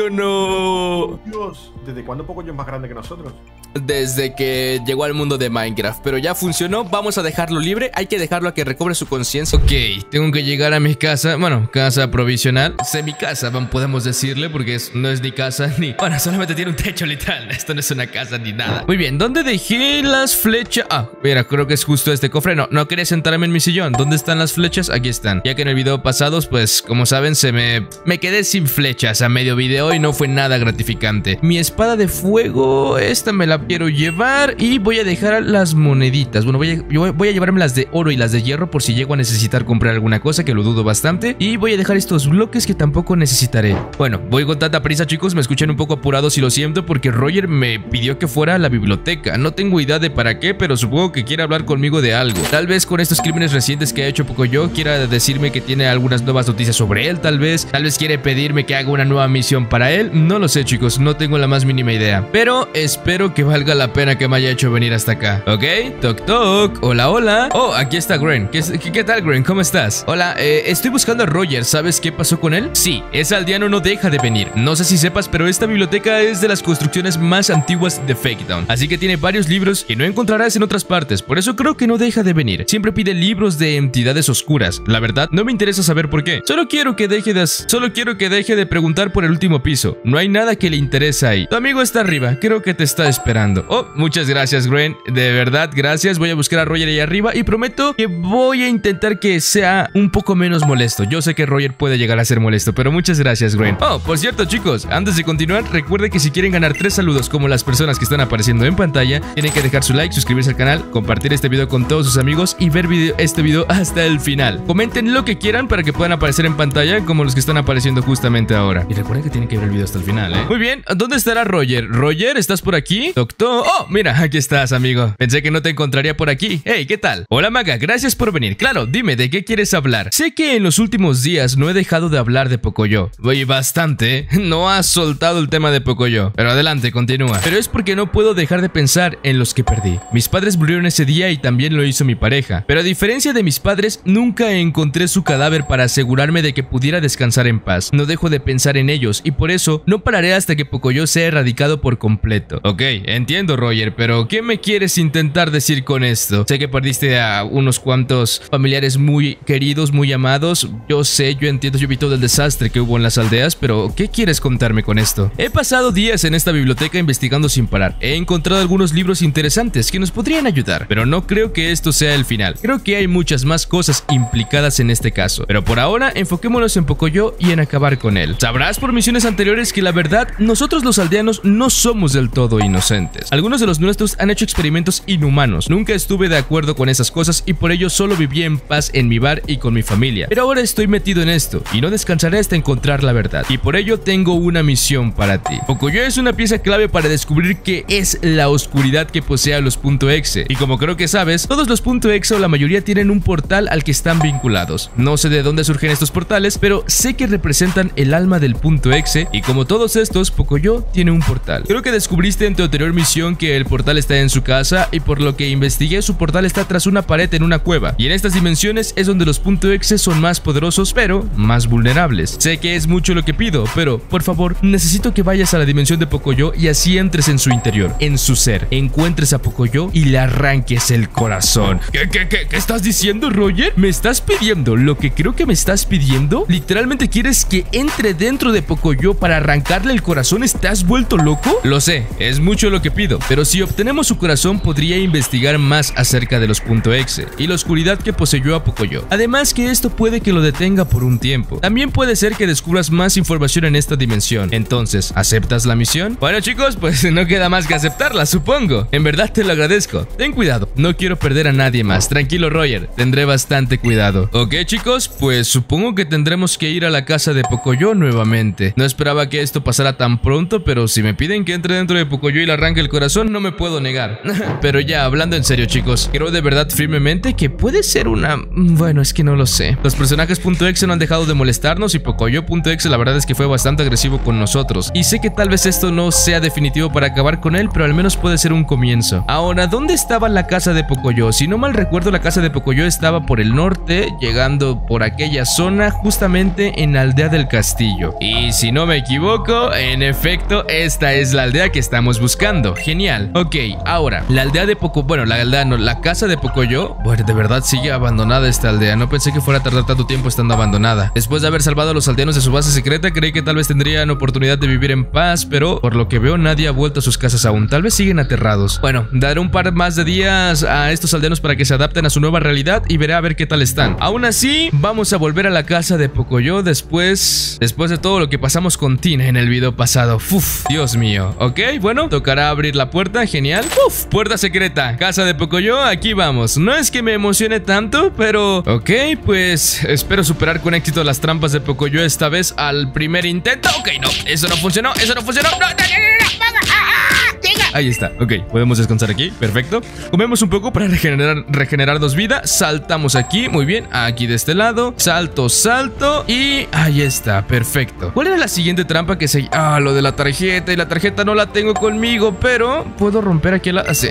funcionó! Dios, ¿desde cuándo Pocoyo es más grande que nosotros? Desde que llegó al mundo de Minecraft. Pero ya funcionó, vamos a dejarlo libre. Hay que dejarlo a que recobre su conciencia. Ok, tengo que llegar a mi casa. Bueno, casa provisional. Semi casa, podemos decirle, porque es, no es ni casa ni... Bueno, solamente tiene un techo literal. Esto no es una casa ni nada. Muy bien, ¿dónde dejé las flechas? Ah, mira, creo que es justo este cofre. No, no quería sentarme en mi sillón. ¿Dónde están las flechas? Aquí están. Ya que en el video pasado, pues, como saben, se me... Me quedé sin flechas a medio video y no fue nada gratificante. Mi espada de fuego, esta me la quiero llevar y voy a dejar las moneditas. Bueno, voy a, yo voy a llevarme las de oro y las de hierro por si llego a necesitar comprar alguna cosa, que lo dudo bastante. Y voy a dejar estos bloques que tampoco necesitaré. Bueno, voy con tanta prisa, chicos. Me escuchan un poco apurados y lo siento porque Roger me pidió que fuera a la biblioteca. No tengo idea de para qué, pero supongo que quiere hablar conmigo de algo. Tal vez con estos crímenes recientes que ha hecho Pocoyo quiera decirme que tiene algunas nuevas noticias sobre él, tal vez. Tal vez quiere pedirme que haga una nueva misión para él. No lo sé, chicos. No tengo la más mínima idea. Pero espero que valga la pena que me haya hecho venir hasta acá. ¿Ok? Toc toc. Hola, hola. Oh, aquí está Gren. ¿Qué, qué, qué tal, Gren? ¿Cómo estás? Hola, eh, estoy buscando a Roger. ¿Sabes qué pasó con él? Sí, ese aldeano no deja de venir. No sé si sepas, pero esta biblioteca es de las construcciones más antiguas de Fakedown. Así que tiene varios libros que no encontrarás en otras partes. Por eso creo que no deja de venir. Siempre pide libros de entidades oscuras. La verdad, no me interesa saber por qué. Solo quiero que deje de... Solo quiero que deje de preguntar por el último piso. No hay nada que le interesa ahí. Tu amigo está arriba. Creo que te está esperando. Oh, muchas gracias, Gren. De verdad, gracias. Voy a buscar a Roger ahí arriba y prometo que voy a intentar que sea un poco menos molesto. Yo sé que Roger puede llegar a ser molesto, pero muchas gracias, Gren. Oh, por cierto, chicos, antes de continuar, recuerden que si quieren ganar tres saludos como las personas que están apareciendo en pantalla, tienen que dejar su like, suscribirse al canal, compartir este video con todos sus amigos y ver video, este video hasta el final. Comenten lo que quieran para que puedan aparecer en pantalla como los que están apareciendo justamente ahora. Y recuerden que tienen que ver el video hasta el final, ¿eh? Muy bien, ¿dónde estará Roger? ¿Roger, estás por aquí? Doctor... Oh, mira, aquí estás, amigo. Pensé que no te encontraría por aquí. Hey, ¿qué tal? Hola, Maga, gracias por venir. Claro, dime, ¿de qué quieres hablar? Sé que en los últimos días no he dejado de hablar de Pocoyo. Oye, bastante, ¿eh? No has soltado el tema de Pocoyo. Pero adelante, continúa. Pero es porque no puedo dejar de pensar en los que perdí. Mis padres murieron ese día y también lo hizo mi pareja. Pero a diferencia de mis padres, nunca encontré su cadáver para asegurarme de que pudiera descansar en paz. No dejo de pensar en ellos y por eso no pararé hasta que Pocoyo sea erradicado por completo. Ok, entiendo, Roger, pero ¿qué me quieres intentar decir con esto? Sé que perdiste a unos cuantos familiares muy queridos, muy amados. Yo sé, yo entiendo, yo vi todo el desastre que hubo en las aldeas, pero ¿qué quieres contarme con esto? He pasado días en esta biblioteca investigando sin parar. He encontrado algunos libros interesantes que nos podrían ayudar, pero no creo que esto sea el final. Creo que hay muchas más cosas implicadas en este caso, pero por ahora enfoquémonos en Pocoyo y en acabar con él. Sabrás por misiones anteriores que la verdad, nosotros los aldeanos no somos del todo inocentes. Algunos de los nuestros han hecho experimentos inhumanos. Nunca estuve de acuerdo con esas cosas y por ello solo viví en paz en mi bar y con mi familia. Pero ahora estoy metido en esto y no descansaré hasta encontrar la verdad. Y por ello tengo una misión para ti. Pocoyo es una pieza clave para descubrir qué es la oscuridad que posee a los .exe. Y como creo que sabes, todos los .exe o la mayoría tienen un portal al que están vinculados. No sé de dónde surgen estos portales, pero sé que representan el alma del .exe y como todos estos, Pocoyo tiene un portal. Creo que descubriste en tu anterior misión que el portal está en su casa y por lo que investigué su portal está tras una pared en una cueva. Y en estas dimensiones es donde los .exe son más poderosos pero más vulnerables. Sé que es mucho lo que pido, pero por favor necesito que vayas a la dimensión de Pocoyo y así entres en su interior, en su ser, encuentres a Pocoyo y le arranques el corazón. ¿Qué, qué, qué, qué estás diciendo, Roger? ¿Me estás pidiendo lo que creo que me estás pidiendo? ¿Literalmente quieres que entre dentro de Pocoyo para arrancarle el corazón? ¿Estás vuelto loco? Lo sé, es mucho lo que que pido, pero si obtenemos su corazón podría investigar más acerca de los punto exe y la oscuridad que poseyó a Pocoyo. Además que esto puede que lo detenga por un tiempo. También puede ser que descubras más información en esta dimensión. Entonces, ¿aceptas la misión? Bueno chicos, pues no queda más que aceptarla, supongo. En verdad te lo agradezco. Ten cuidado, no quiero perder a nadie más. Tranquilo Roger, tendré bastante cuidado. Ok chicos, pues supongo que tendremos que ir a la casa de Pocoyo nuevamente. No esperaba que esto pasara tan pronto, pero si me piden que entre dentro de Pocoyo y le arranque el corazón, no me puedo negar. Pero ya, hablando en serio chicos, creo de verdad firmemente que puede ser una... Bueno, es que no lo sé. Los personajes punto exe no han dejado de molestarnos y Pocoyo punto exe la verdad es que fue bastante agresivo con nosotros. Y sé que tal vez esto no sea definitivo para acabar con él, pero al menos puede ser un comienzo. Ahora, ¿dónde estaba la casa de Pocoyo? Si no mal recuerdo, la casa de Pocoyo estaba por el norte, llegando por aquella zona, justamente en la aldea del castillo. Y si no me equivoco, en efecto, esta es la aldea que estamos buscando. Genial. Ok, ahora, la aldea de Poco... Bueno, la aldea no, la casa de Pocoyo. Bueno, de verdad sigue abandonada esta aldea. No pensé que fuera a tardar tanto tiempo estando abandonada. Después de haber salvado a los aldeanos de su base secreta, creí que tal vez tendrían oportunidad de vivir en paz, pero por lo que veo nadie ha vuelto a sus casas aún. Tal vez siguen aterrados. Bueno, daré un par más de días a estos aldeanos para que se adapten a su nueva realidad y veré a ver qué tal están. Aún así, vamos a volver a la casa de Pocoyo después... Después de todo lo que pasamos con Tina en el video pasado. Uf, Dios mío. Ok, bueno, tocará abrir la puerta. Genial. Uf, puerta secreta. Casa de Pocoyo, aquí vamos. No es que me emocione tanto, pero... Ok, pues espero superar con éxito las trampas de Pocoyo esta vez al primer intento. Ok, no, eso no funcionó, eso no funcionó. No, no, no, no, no. Ahí está, ok, podemos descansar aquí, perfecto. Comemos un poco para regenerar, regenerarnos vida. Saltamos aquí, muy bien, aquí de este lado. Salto, salto y ahí está, perfecto. ¿Cuál era la siguiente trampa que se... Ah, lo de la tarjeta, y la tarjeta no la tengo conmigo, pero puedo romper aquí la... Sí.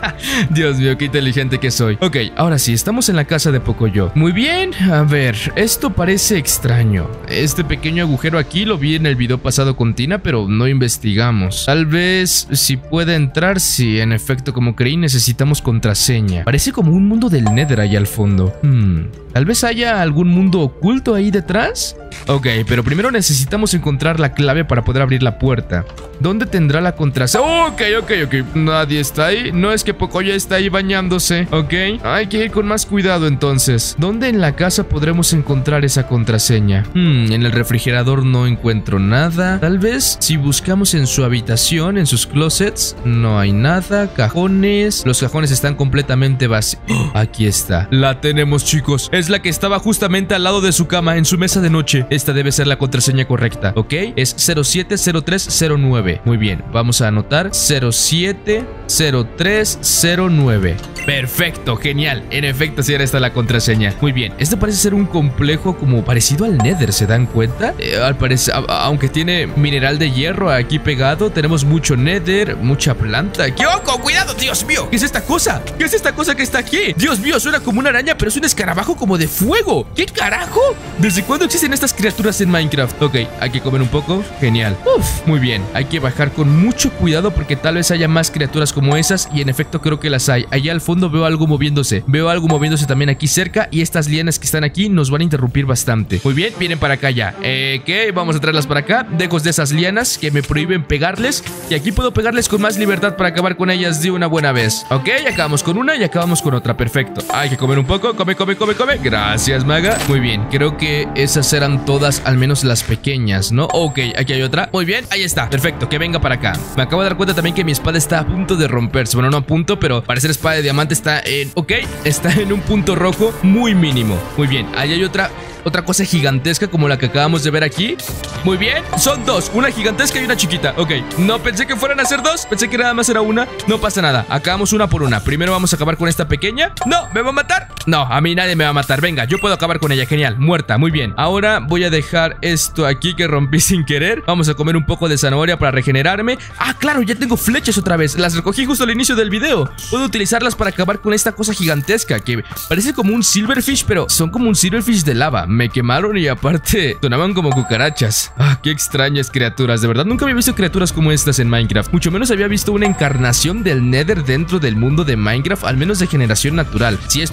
Dios mío, qué inteligente que soy. Ok, ahora sí, estamos en la casa de Pocoyo. Muy bien, a ver, esto parece extraño. Este pequeño agujero aquí lo vi en el video pasado con Tina, pero no investigamos. Tal vez si puede entrar, si en efecto como creí necesitamos contraseña. Parece como un mundo del Nether ahí al fondo. Hmm, tal vez haya algún mundo oculto ahí detrás. Ok, pero primero necesitamos encontrar la clave para poder abrir la puerta. ¿Dónde tendrá la contraseña? Ok, ok, ok. Nadie está ahí. No es que Pocoyo está ahí bañándose. Ok, hay que ir con más cuidado entonces. ¿Dónde en la casa podremos encontrar esa contraseña? Hmm, en el refrigerador no encuentro nada. Tal vez si buscamos en su habitación, en sus closets, no hay nada. Cajones. Los cajones están completamente vacíos. Oh, aquí está. La tenemos, chicos. Es la que estaba justamente al lado de su cama, en su mesa de noche. Esta debe ser la contraseña correcta, ¿ok? Es cero siete cero tres cero nueve. Muy bien, vamos a anotar cero siete cero tres cero nueve. Perfecto, genial. En efecto, sí era esta la contraseña. Muy bien, este parece ser un complejo como parecido al Nether, ¿se dan cuenta? Eh, al parecer, a, aunque tiene mineral de hierro aquí pegado, tenemos mucho Nether, mucha planta. ¡Qué ojo! ¡Cuidado, Dios mío! ¿Qué es esta cosa? ¿Qué es esta cosa que está aquí? Dios mío, suena como una araña, pero es un escarabajo como de fuego. ¿Qué carajo? ¿Desde cuándo existen estas criaturas en Minecraft? Ok, hay que comer un poco. Genial. Uf, muy bien. Hay que bajar con mucho cuidado porque tal vez haya más criaturas como esas y en efecto creo que las hay. Allá al fondo veo algo moviéndose. Veo algo moviéndose también aquí cerca y estas lianas que están aquí nos van a interrumpir bastante. Muy bien, vienen para acá ya. Eh, ¿qué? Vamos a traerlas para acá. Lejos de esas lianas que me prohíben pegarles. Y aquí puedo pegarles con más libertad para acabar con ellas de una buena vez. Ok, acabamos con una y acabamos con otra. Perfecto. Hay que comer un poco. Come, come, come, come. Gracias, maga. Muy bien, creo que esas eran todas, al menos las pequeñas, ¿no? Ok, aquí hay otra. Muy bien, ahí está. Perfecto, que venga para acá. Me acabo de dar cuenta también que mi espada está a punto de romperse. Bueno, no a punto, pero para ser espada de diamante está en... Ok, está en un punto rojo muy mínimo. Muy bien, ahí hay otra... Otra cosa gigantesca como la que acabamos de ver aquí. Muy bien, son dos, una gigantesca y una chiquita. Ok, no pensé que fueran a ser dos. Pensé que nada más era una. No pasa nada, acabamos una por una. Primero vamos a acabar con esta pequeña. No, ¿me va a matar? No, a mí nadie me va a matar. Venga, yo puedo acabar con ella, genial, muerta, muy bien. Ahora voy a dejar esto aquí que rompí sin querer. Vamos a comer un poco de zanahoria para regenerarme. Ah, claro, ya tengo flechas otra vez. Las recogí justo al inicio del video. Puedo utilizarlas para acabar con esta cosa gigantesca que parece como un silverfish, pero son como un silverfish de lava. Me quemaron y aparte sonaban como cucarachas. Ah, qué extrañas criaturas. De verdad nunca había visto criaturas como estas en Minecraft. Mucho menos había visto una encarnación del Nether dentro del mundo de Minecraft, al menos de generación natural. Si esto está aquí,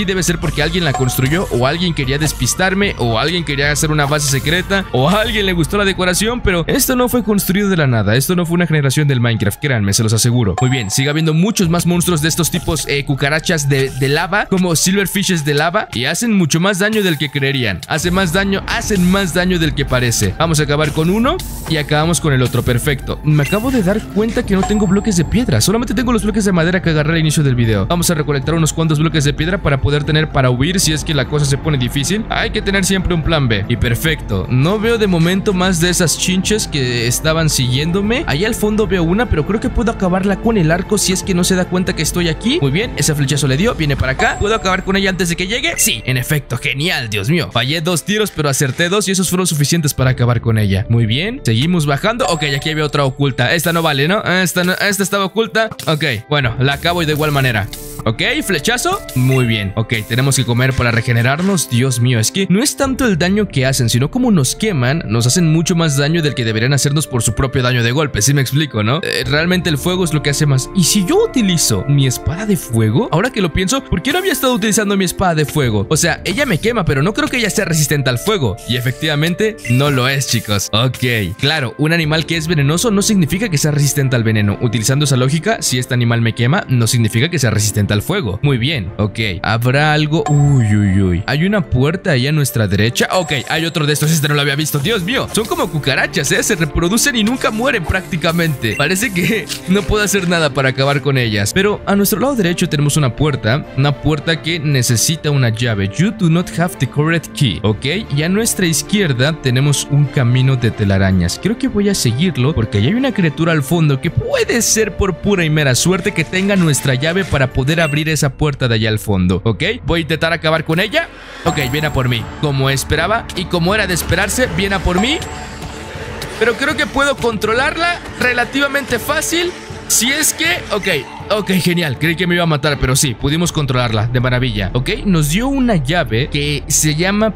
debe ser porque alguien la construyó, o alguien quería despistarme, o alguien quería hacer una base secreta, o a alguien le gustó la decoración, pero esto no fue construido de la nada. Esto no fue una generación del Minecraft, créanme, se los aseguro. Muy bien, sigue habiendo muchos más monstruos de estos tipos eh, cucarachas de, de lava, como silverfishes de lava, y hacen mucho más daño del que creerían. Hacen más daño, hacen más daño del que parece. Vamos a acabar con uno y acabamos con el otro, perfecto. Me acabo de dar cuenta que no tengo bloques de piedra, solamente tengo los bloques de madera que agarré al inicio del video. Vamos a recolectar unos cuantos bloques de piedra para poder tener para huir si es que la cosa se pone difícil. Hay que tener siempre un plan B. Y perfecto, no veo de momento más de esas chinches que estaban siguiéndome. Allá al fondo veo una, pero creo que puedo acabarla con el arco si es que no se da cuenta que estoy aquí. Muy bien, ese flechazo le dio, viene para acá. ¿Puedo acabar con ella antes de que llegue? Sí, en efecto, genial, Dios mío. Fallé dos tiros, pero acerté dos y esos fueron suficientes para acabar con ella. Muy bien, seguimos bajando. Ok, aquí había otra oculta. Esta no vale, ¿no? Esta, no, esta estaba oculta. Ok, bueno, la acabo y de igual manera. Ok, flechazo. Muy bien. Ok, tenemos que comer para regenerarnos. Dios mío, es que no es tanto el daño que hacen, sino como nos queman, nos hacen mucho más daño del que deberían hacernos por su propio daño de golpe. ¿Sí me explico, no? Eh, realmente el fuego es lo que hace más. ¿Y si yo utilizo mi espada de fuego? Ahora que lo pienso, ¿por qué no había estado utilizando mi espada de fuego? O sea, ella me quema, pero no creo que ella sea resistente al fuego. Y efectivamente, no lo es, chicos. Ok, claro, un animal que es venenoso no significa que sea resistente al veneno. Utilizando esa lógica, si este animal me quema, no significa que sea resistente al fuego. Muy bien, ok. ¿Habrá algo? Uy, uy, uy. Hay una puerta ahí a nuestra derecha. Ok, hay otro de estos. Este no lo había visto. Dios mío, son como cucarachas, ¿eh? Se reproducen y nunca mueren prácticamente. Parece que no puedo hacer nada para acabar con ellas. Pero a nuestro lado derecho tenemos una puerta. Una puerta que necesita una llave. You do not have the correct key. Ok, y a nuestra izquierda tenemos un camino de telarañas. Creo que voy a seguirlo porque ahí hay una criatura al fondo que puede ser por pura y mera suerte que tenga nuestra llave para poder abrir esa puerta de allá al fondo. Ok, voy a intentar acabar con ella. Ok, viene a por mí. Como esperaba y como era de esperarse, viene a por mí. Pero creo que puedo controlarla relativamente fácil. Si es que... Ok, ok, genial. Creí que me iba a matar, pero sí, pudimos controlarla de maravilla. Ok, nos dio una llave que se llama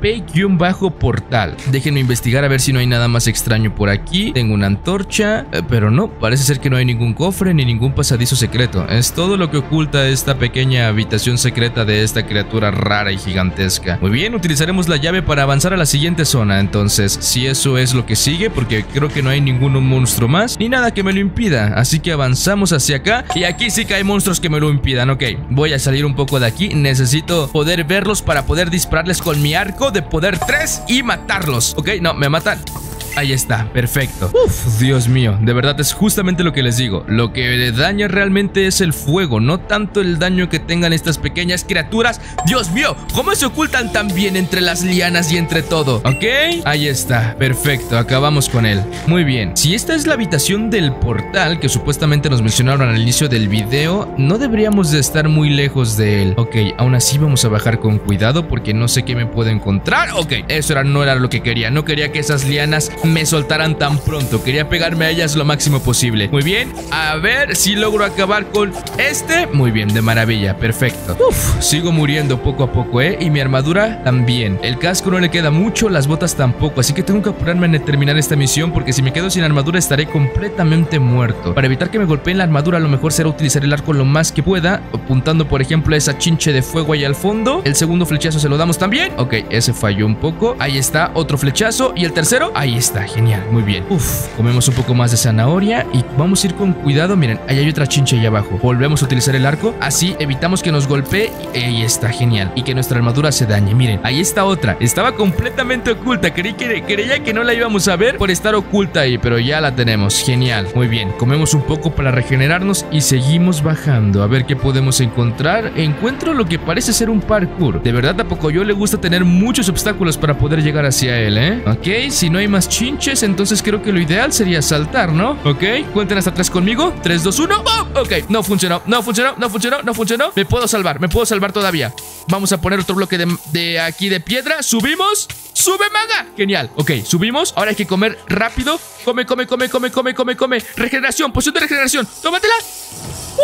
P-portal. Déjenme investigar a ver si no hay nada más extraño por aquí. Tengo una antorcha, eh, pero no, parece ser que no hay ningún cofre ni ningún pasadizo secreto. Es todo lo que oculta esta pequeña habitación secreta de esta criatura rara y gigantesca. Muy bien, utilizaremos la llave para avanzar a la siguiente zona. Entonces, si eso es lo que sigue, porque creo que no hay ningún monstruo más ni nada que me lo impida. Así que avanzamos hacia acá y aquí sí que hay monstruos que me lo impidan. Ok, voy a salir un poco de aquí. Necesito poder verlos para poder dispararles con mi arco de poder tres y matarlos. Ok, no, me matan. Ahí está, perfecto. Uf, Dios mío, de verdad es justamente lo que les digo. Lo que daña realmente es el fuego, no tanto el daño que tengan estas pequeñas criaturas. Dios mío, ¿cómo se ocultan tan bien entre las lianas y entre todo? Ok, ahí está, perfecto, acabamos con él. Muy bien, si esta es la habitación del portal que supuestamente nos mencionaron al inicio del video, no deberíamos de estar muy lejos de él. Ok, aún así vamos a bajar con cuidado porque no sé qué me puedo encontrar. Ok, eso era, no era lo que quería. No quería que esas lianas me soltaran tan pronto. Quería pegarme a ellas lo máximo posible. Muy bien, a ver si logro acabar con este. Muy bien, de maravilla, perfecto. Uf, sigo muriendo poco a poco, ¿eh? Y mi armadura también. El casco no le queda mucho, las botas tampoco, así que tengo que apurarme en terminar esta misión porque si me quedo sin armadura estaré completamente muerto. Para evitar que me golpeen la armadura, lo mejor será utilizar el arco lo más que pueda, apuntando por ejemplo a esa chinche de fuego ahí al fondo. El segundo flechazo se lo damos también. Ok, ese falló un poco. Ahí está, otro flechazo. Y el tercero, ahí está. Está genial, muy bien. Uf, comemos un poco más de zanahoria y vamos a ir con cuidado. Miren, ahí hay otra chincha ahí abajo. Volvemos a utilizar el arco, así evitamos que nos golpee. Y ahí está, genial. Y que nuestra armadura se dañe. Miren, ahí está otra. Estaba completamente oculta. Creí que, creía que no la íbamos a ver por estar oculta ahí, pero ya la tenemos. Genial, muy bien. Comemos un poco para regenerarnos y seguimos bajando. A ver qué podemos encontrar. Encuentro lo que parece ser un parkour. De verdad, a Pocoyo le gusta tener muchos obstáculos para poder llegar hacia él, ¿eh? Ok, si no hay más chinches, entonces creo que lo ideal sería saltar, ¿no? Ok, cuenten hasta tres conmigo. tres, dos, uno. ¡Oh! Ok, no funcionó, no funcionó, no funcionó, no funcionó. Me puedo salvar, me puedo salvar todavía. Vamos a poner otro bloque de, de aquí de piedra. Subimos. ¡Sube, maga! Genial. Ok, subimos. Ahora hay que comer rápido. Come, come, come, come, come, come, come. Regeneración, poción de regeneración. Tómatela. Uf,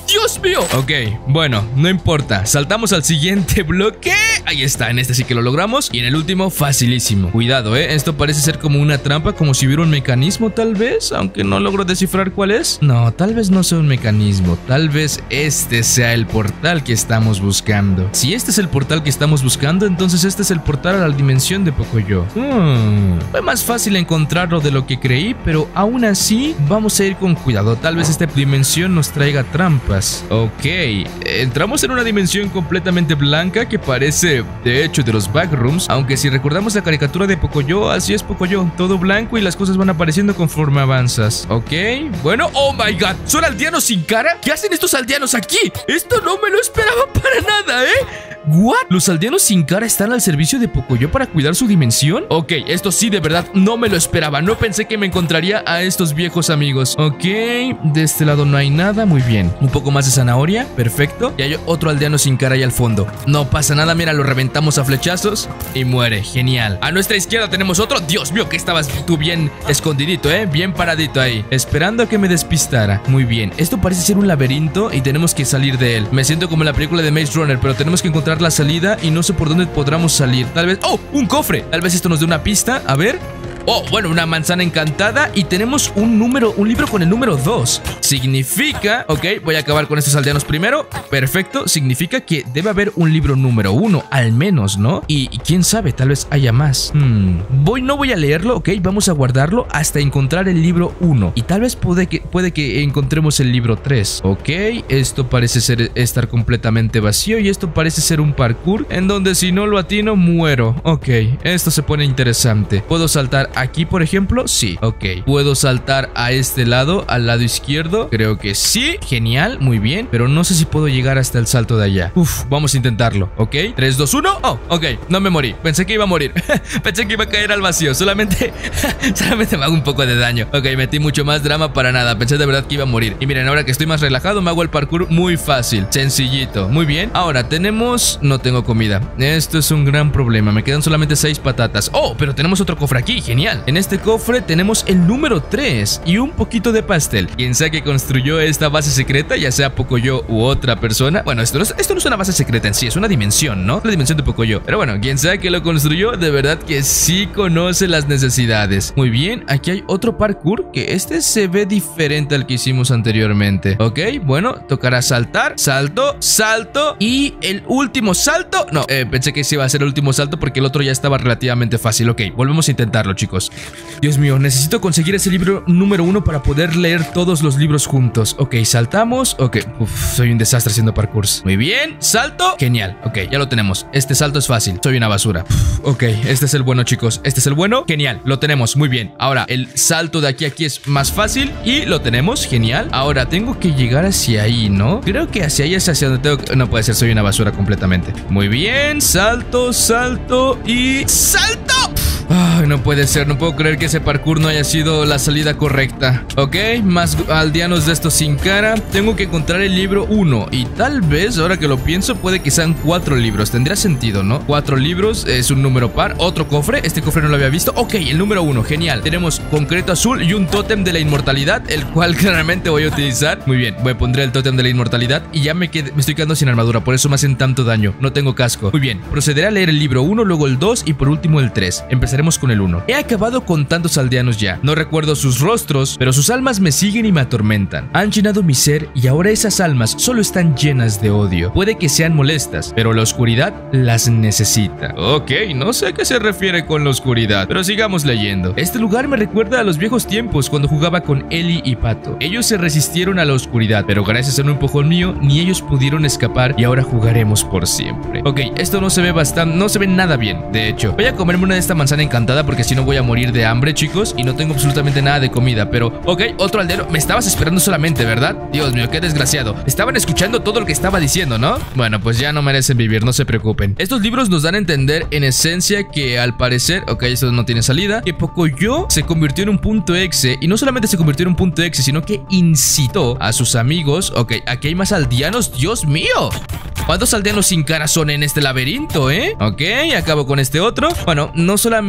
¡Dios mío! Ok, bueno, no importa. Saltamos al siguiente bloque. Ahí está, en este sí que lo logramos. Y en el último, facilísimo. Cuidado, eh, esto parece ser como una trampa, como si hubiera un mecanismo tal vez, aunque no logro descifrar cuál es. No, tal vez no sea un mecanismo. Tal vez este sea el portal que estamos buscando. Si este es el portal que estamos buscando, entonces este es el portal a la dimensión de Pocoyo. Hmm, fue más fácil encontrarlo de lo que creí, pero aún así vamos a ir con cuidado. Tal vez esta dimensión nos traiga trampas. Ok, entramos en una dimensión completamente blanca que parece de hecho de los backrooms, aunque si recordamos la caricatura de Pocoyo, así es Pocoyo, todo blanco y las cosas van apareciendo conforme avanzas. Ok, bueno, oh my god, ¿son aldeanos sin cara? ¿Qué hacen estos aldeanos aquí? Esto no me lo esperaba para nada, ¿eh? ¿What? ¿Los aldeanos sin cara están al servicio de Pocoyo para cuidar su dimensión? Ok, esto sí de verdad no me lo esperaba. No pensé que me encontraría a estos viejos amigos. Ok, de este lado no hay nada, muy bien. Un poco más de zanahoria, perfecto. Y hay otro aldeano sin cara ahí al fondo. No pasa nada, mira, lo reventamos a flechazos y muere, genial. A nuestra izquierda tenemos otro. Dios mío, que estabas tú bien escondidito, eh, bien paradito ahí, esperando a que me despistara. Muy bien, esto parece ser un laberinto y tenemos que salir de él. Me siento como en la película de Maze Runner, pero tenemos que encontrar la salida y no sé por dónde podamos salir. Tal vez... ¡Oh! ¡Un cofre! Tal vez esto nos dé una pista. A ver... Oh, bueno, una manzana encantada y tenemos un número, un libro con el número dos. Significa, ok, voy a acabar con estos aldeanos primero. Perfecto, significa que debe haber un libro número uno, al menos, ¿no? Y, y quién sabe, tal vez haya más. Hmm. Voy, no voy a leerlo, ok, vamos a guardarlo hasta encontrar el libro uno. Y tal vez puede que, puede que encontremos el libro tres. Ok, esto parece ser estar completamente vacío y esto parece ser un parkour en donde si no lo atino, muero. Ok, esto se pone interesante. Puedo saltar aquí, por ejemplo, sí, ok. ¿Puedo saltar a este lado, al lado izquierdo? Creo que sí, genial, muy bien. Pero no sé si puedo llegar hasta el salto de allá. Uf, vamos a intentarlo, ok. tres, dos, uno, oh, ok, no me morí. Pensé que iba a morir. Pensé que iba a caer al vacío. Solamente, solamente me hago un poco de daño. Ok, metí mucho más drama para nada. Pensé de verdad que iba a morir. Y miren, ahora que estoy más relajado, me hago el parkour muy fácil, sencillito, muy bien. Ahora tenemos, no tengo comida. Esto es un gran problema. Me quedan solamente seis patatas. Oh, pero tenemos otro cofre aquí, genial. En este cofre tenemos el número tres y un poquito de pastel. Quien sea que construyó esta base secreta, ya sea Pocoyo u otra persona. Bueno, esto no, es, esto no es una base secreta en sí, es una dimensión, ¿no? La dimensión de Pocoyo. Pero bueno, quien sea que lo construyó, de verdad que sí conoce las necesidades. Muy bien, aquí hay otro parkour que este se ve diferente al que hicimos anteriormente. Ok, bueno, tocará saltar, salto, salto y el último salto. No, eh, pensé que ese iba a ser el último salto porque el otro ya estaba relativamente fácil. Ok, volvemos a intentarlo, chicos. Dios mío, necesito conseguir ese libro número uno para poder leer todos los libros juntos. Ok, saltamos. Ok, uf, soy un desastre haciendo parkours. Muy bien, salto. Genial, ok, ya lo tenemos. Este salto es fácil, soy una basura. Uf, ok, este es el bueno, chicos. Este es el bueno, genial, lo tenemos, muy bien. Ahora, el salto de aquí a aquí es más fácil y lo tenemos, genial. Ahora, tengo que llegar hacia ahí, ¿no? Creo que hacia ahí es hacia donde tengo que... No puede ser, soy una basura completamente. Muy bien, salto, salto y... ¡salto! Ay, no puede ser, no puedo creer que ese parkour no haya sido la salida correcta. Ok, más aldeanos de estos sin cara. Tengo que encontrar el libro uno. Y tal vez, ahora que lo pienso, puede que sean cuatro libros. Tendría sentido, ¿no? Cuatro libros, es un número par. Otro cofre, este cofre no lo había visto. Ok, el número uno, genial. Tenemos concreto azul y un tótem de la inmortalidad, el cual claramente voy a utilizar. Muy bien, me pondré el tótem de la inmortalidad. Y ya me, quedé, me estoy quedando sin armadura, por eso me hacen tanto daño. No tengo casco. Muy bien, procederé a leer el libro uno, luego el dos y por último el tres. Empezaremos con el uno. He acabado con tantos aldeanos ya. No recuerdo sus rostros, pero sus almas me siguen y me atormentan. Han llenado mi ser y ahora esas almas solo están llenas de odio. Puede que sean molestas, pero la oscuridad las necesita. Ok, no sé a qué se refiere con la oscuridad, pero sigamos leyendo. Este lugar me recuerda a los viejos tiempos cuando jugaba con Ellie y Pato. Ellos se resistieron a la oscuridad, pero gracias a un empujón mío, ni ellos pudieron escapar y ahora jugaremos por siempre. Ok, esto no se ve bastante, no se ve nada bien. De hecho, voy a comerme una de esta manzana encantada porque si no voy a morir de hambre, chicos, y no tengo absolutamente nada de comida. Pero, ok, otro aldeano. Me estabas esperando solamente, ¿verdad? Dios mío, qué desgraciado. Estaban escuchando todo lo que estaba diciendo, ¿no? Bueno, pues ya no merecen vivir, no se preocupen. Estos libros nos dan a entender en esencia que al parecer, ok, esto no tiene salida, que Pocoyo se convirtió en un punto exe, y no solamente se convirtió en un punto exe, sino que incitó a sus amigos. Ok, aquí hay más aldeanos, Dios mío. ¿Cuántos aldeanos sin cara son en este laberinto, eh? Ok, acabo con este otro. Bueno, no solamente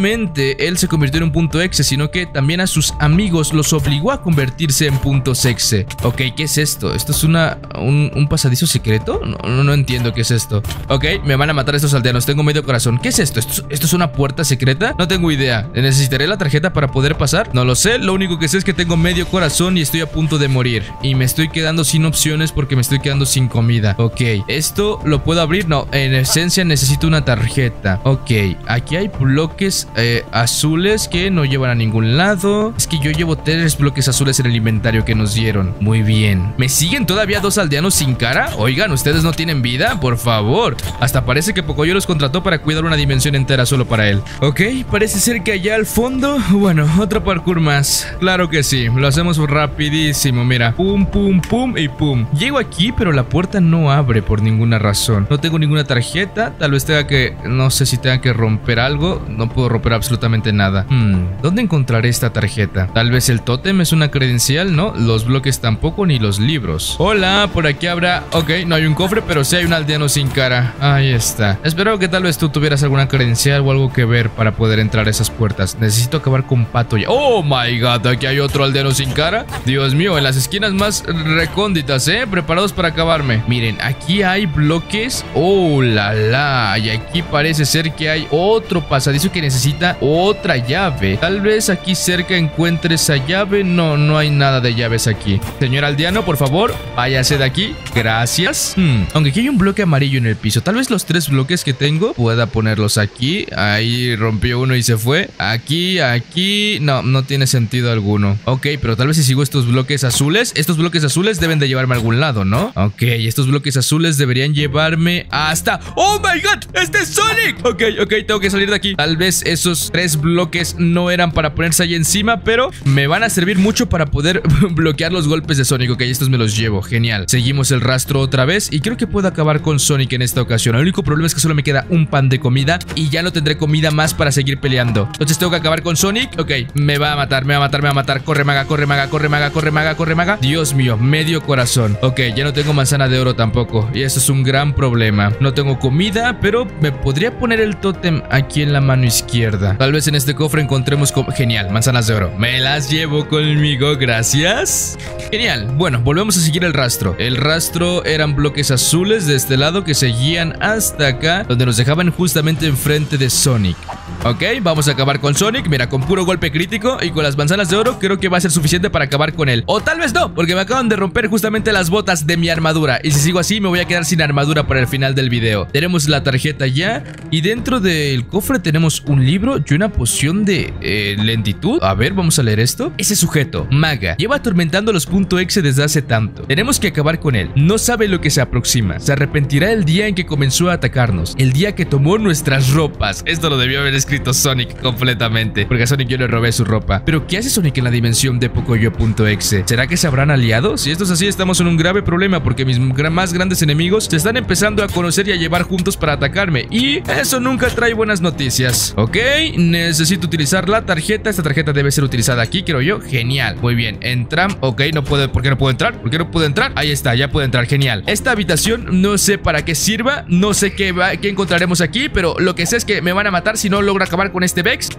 solamente él se convirtió en un punto exe, sino que también a sus amigos los obligó a convertirse en puntos exe. Ok, ¿qué es esto? ¿Esto es una un, un pasadizo secreto? No, no, no entiendo qué es esto. Ok, me van a matar estos aldeanos. Tengo medio corazón. ¿Qué es esto? ¿Esto, esto es una puerta secreta? No tengo idea. ¿Necesitaré la tarjeta para poder pasar? No lo sé. Lo único que sé es que tengo medio corazón y estoy a punto de morir. Y me estoy quedando sin opciones porque me estoy quedando sin comida. Ok, ¿esto lo puedo abrir? No, en esencia necesito una tarjeta. Ok, aquí hay bloques eh, azules que no llevan a ningún lado. Es que yo llevo tres bloques azules en el inventario que nos dieron. Muy bien. ¿Me siguen todavía dos aldeanos sin cara? Oigan, ¿ustedes no tienen vida? Por favor. Hasta parece que Pocoyo los contrató para cuidar una dimensión entera solo para él. Ok, parece ser que allá al fondo... Bueno, otro parkour más. Claro que sí, lo hacemos rapidísimo. Mira, pum, pum, pum y pum. Llego aquí, pero la puerta no abre por ninguna razón. No tengo ninguna tarjeta. Tal vez tenga que... No sé si tenga que romper algo. No puedo romper absolutamente nada. Hmm, ¿dónde encontraré esta tarjeta? Tal vez el tótem es una credencial, ¿no? Los bloques tampoco, ni los libros. Hola, por aquí habrá... Ok, no hay un cofre, pero sí hay un aldeano sin cara. Ahí está. Espero que tal vez tú tuvieras alguna credencial o algo que ver para poder entrar a esas puertas. Necesito acabar con Pato ya. ¡Oh, my God! Aquí hay otro aldeano sin cara. Dios mío, en las esquinas más recónditas, ¿eh? Preparados para acabarme. Miren, aquí hay bloques. ¡Oh, la, la! Y aquí parece ser que hay otro pasadizo que necesita otra llave. Tal vez aquí cerca encuentre esa llave. No, no hay nada de llaves aquí. Señor aldeano, por favor, váyase de aquí. Gracias. Hmm, aunque aquí hay un bloque amarillo en el piso. Tal vez los tres bloques que tengo pueda ponerlos aquí. Ahí rompió uno y se fue. Aquí, aquí. No, no tiene sentido alguno. Ok, pero tal vez si sigo estos bloques azules. Estos bloques azules deben de llevarme a algún lado, ¿no? Ok, estos bloques azules deberían llevarme hasta... ¡Oh, my God! ¡Este es Sonic! Ok, ok, tengo que salir de aquí. Tal vez esos tres bloques no eran para ponerse ahí encima, pero me van a servir mucho para poder bloquear los golpes de Sonic. Ok, estos me los llevo. Genial. Seguimos el rastro otra vez y creo que puedo acabar con Sonic en esta ocasión. El único problema es que solo me queda un pan de comida y ya no tendré comida más para seguir peleando. Entonces tengo que acabar con Sonic. Ok, me va a matar, me va a matar, me va a matar. Corre, maga, corre, maga, corre, maga, corre, maga, corre, maga. Dios mío, medio corazón. Ok, ya no tengo manzana de oro tampoco y eso es un gran problema. No tengo comida, pero me podría poner el tótem aquí en la mano izquierda. Tal vez en este cofre encontremos... Genial, manzanas de oro. Me las llevo conmigo, gracias. Genial. Bueno, volvemos a seguir el rastro. El rastro eran bloques azules de este lado que seguían hasta acá, donde nos dejaban justamente enfrente de Sonic. Ok, vamos a acabar con Sonic. Mira, con puro golpe crítico y con las manzanas de oro creo que va a ser suficiente para acabar con él. O tal vez no, porque me acaban de romper justamente las botas de mi armadura. Y si sigo así me voy a quedar sin armadura para el final del video. Tenemos la tarjeta ya. Y dentro del cofre tenemos un libro y una poción de eh, lentitud. A ver, vamos a leer esto. Ese sujeto, maga, lleva atormentando los punto exe desde hace tanto. Tenemos que acabar con él. No sabe lo que se aproxima. Se arrepentirá el día en que comenzó a atacarnos. El día que tomó nuestras ropas. Esto lo debió haber escrito Sonic completamente, porque a Sonic yo le robé su ropa. Pero ¿qué hace Sonic en la dimensión de Pocoyo.exe? ¿Será que se habrán aliado? Si esto es así, estamos en un grave problema, porque mis más grandes enemigos se están empezando a conocer y a llevar juntos para atacarme, y eso nunca trae buenas noticias. Ok, necesito utilizar la tarjeta. Esta tarjeta debe ser utilizada aquí, creo yo. Genial, muy bien, entram. Ok, no puedo, ¿por qué no puedo entrar? ¿Por qué no puedo entrar? Ahí está, ya puedo entrar, genial. Esta habitación no sé para qué sirva, no sé qué, va, qué encontraremos aquí, pero lo que sé es que me van a matar si no logro acabar con este Vex.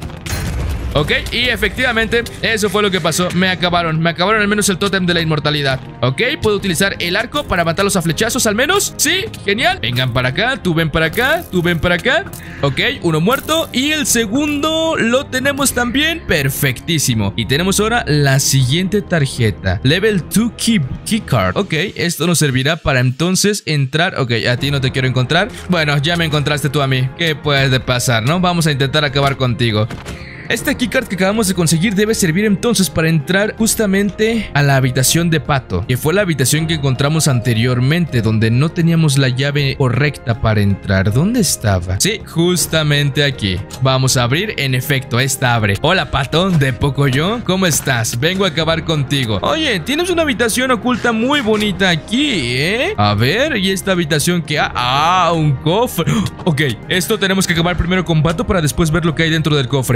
Ok, y efectivamente eso fue lo que pasó. Me acabaron, me acabaron al menos el tótem de la inmortalidad. Ok, puedo utilizar el arco para matarlos a flechazos al menos. Sí, genial. Vengan para acá, tú ven para acá, tú ven para acá. Ok, uno muerto. Y el segundo lo tenemos también. Perfectísimo. Y tenemos ahora la siguiente tarjeta, Level dos key, key card. Ok, esto nos servirá para entonces entrar. Ok, a ti no te quiero encontrar. Bueno, ya me encontraste tú a mí. ¿Qué puede pasar, no? Vamos a intentar acabar contigo. Este keycard que acabamos de conseguir debe servir entonces para entrar justamente a la habitación de Pato, que fue la habitación que encontramos anteriormente, donde no teníamos la llave correcta para entrar. ¿Dónde estaba? Sí, justamente aquí. Vamos a abrir, en efecto, esta abre. Hola, Pato, de Pocoyo, ¿cómo estás? Vengo a acabar contigo. Oye, tienes una habitación oculta muy bonita aquí, ¿eh? A ver, ¿y esta habitación qué? Ah, un cofre. Ok, esto tenemos que acabar primero con Pato para después ver lo que hay dentro del cofre. Muy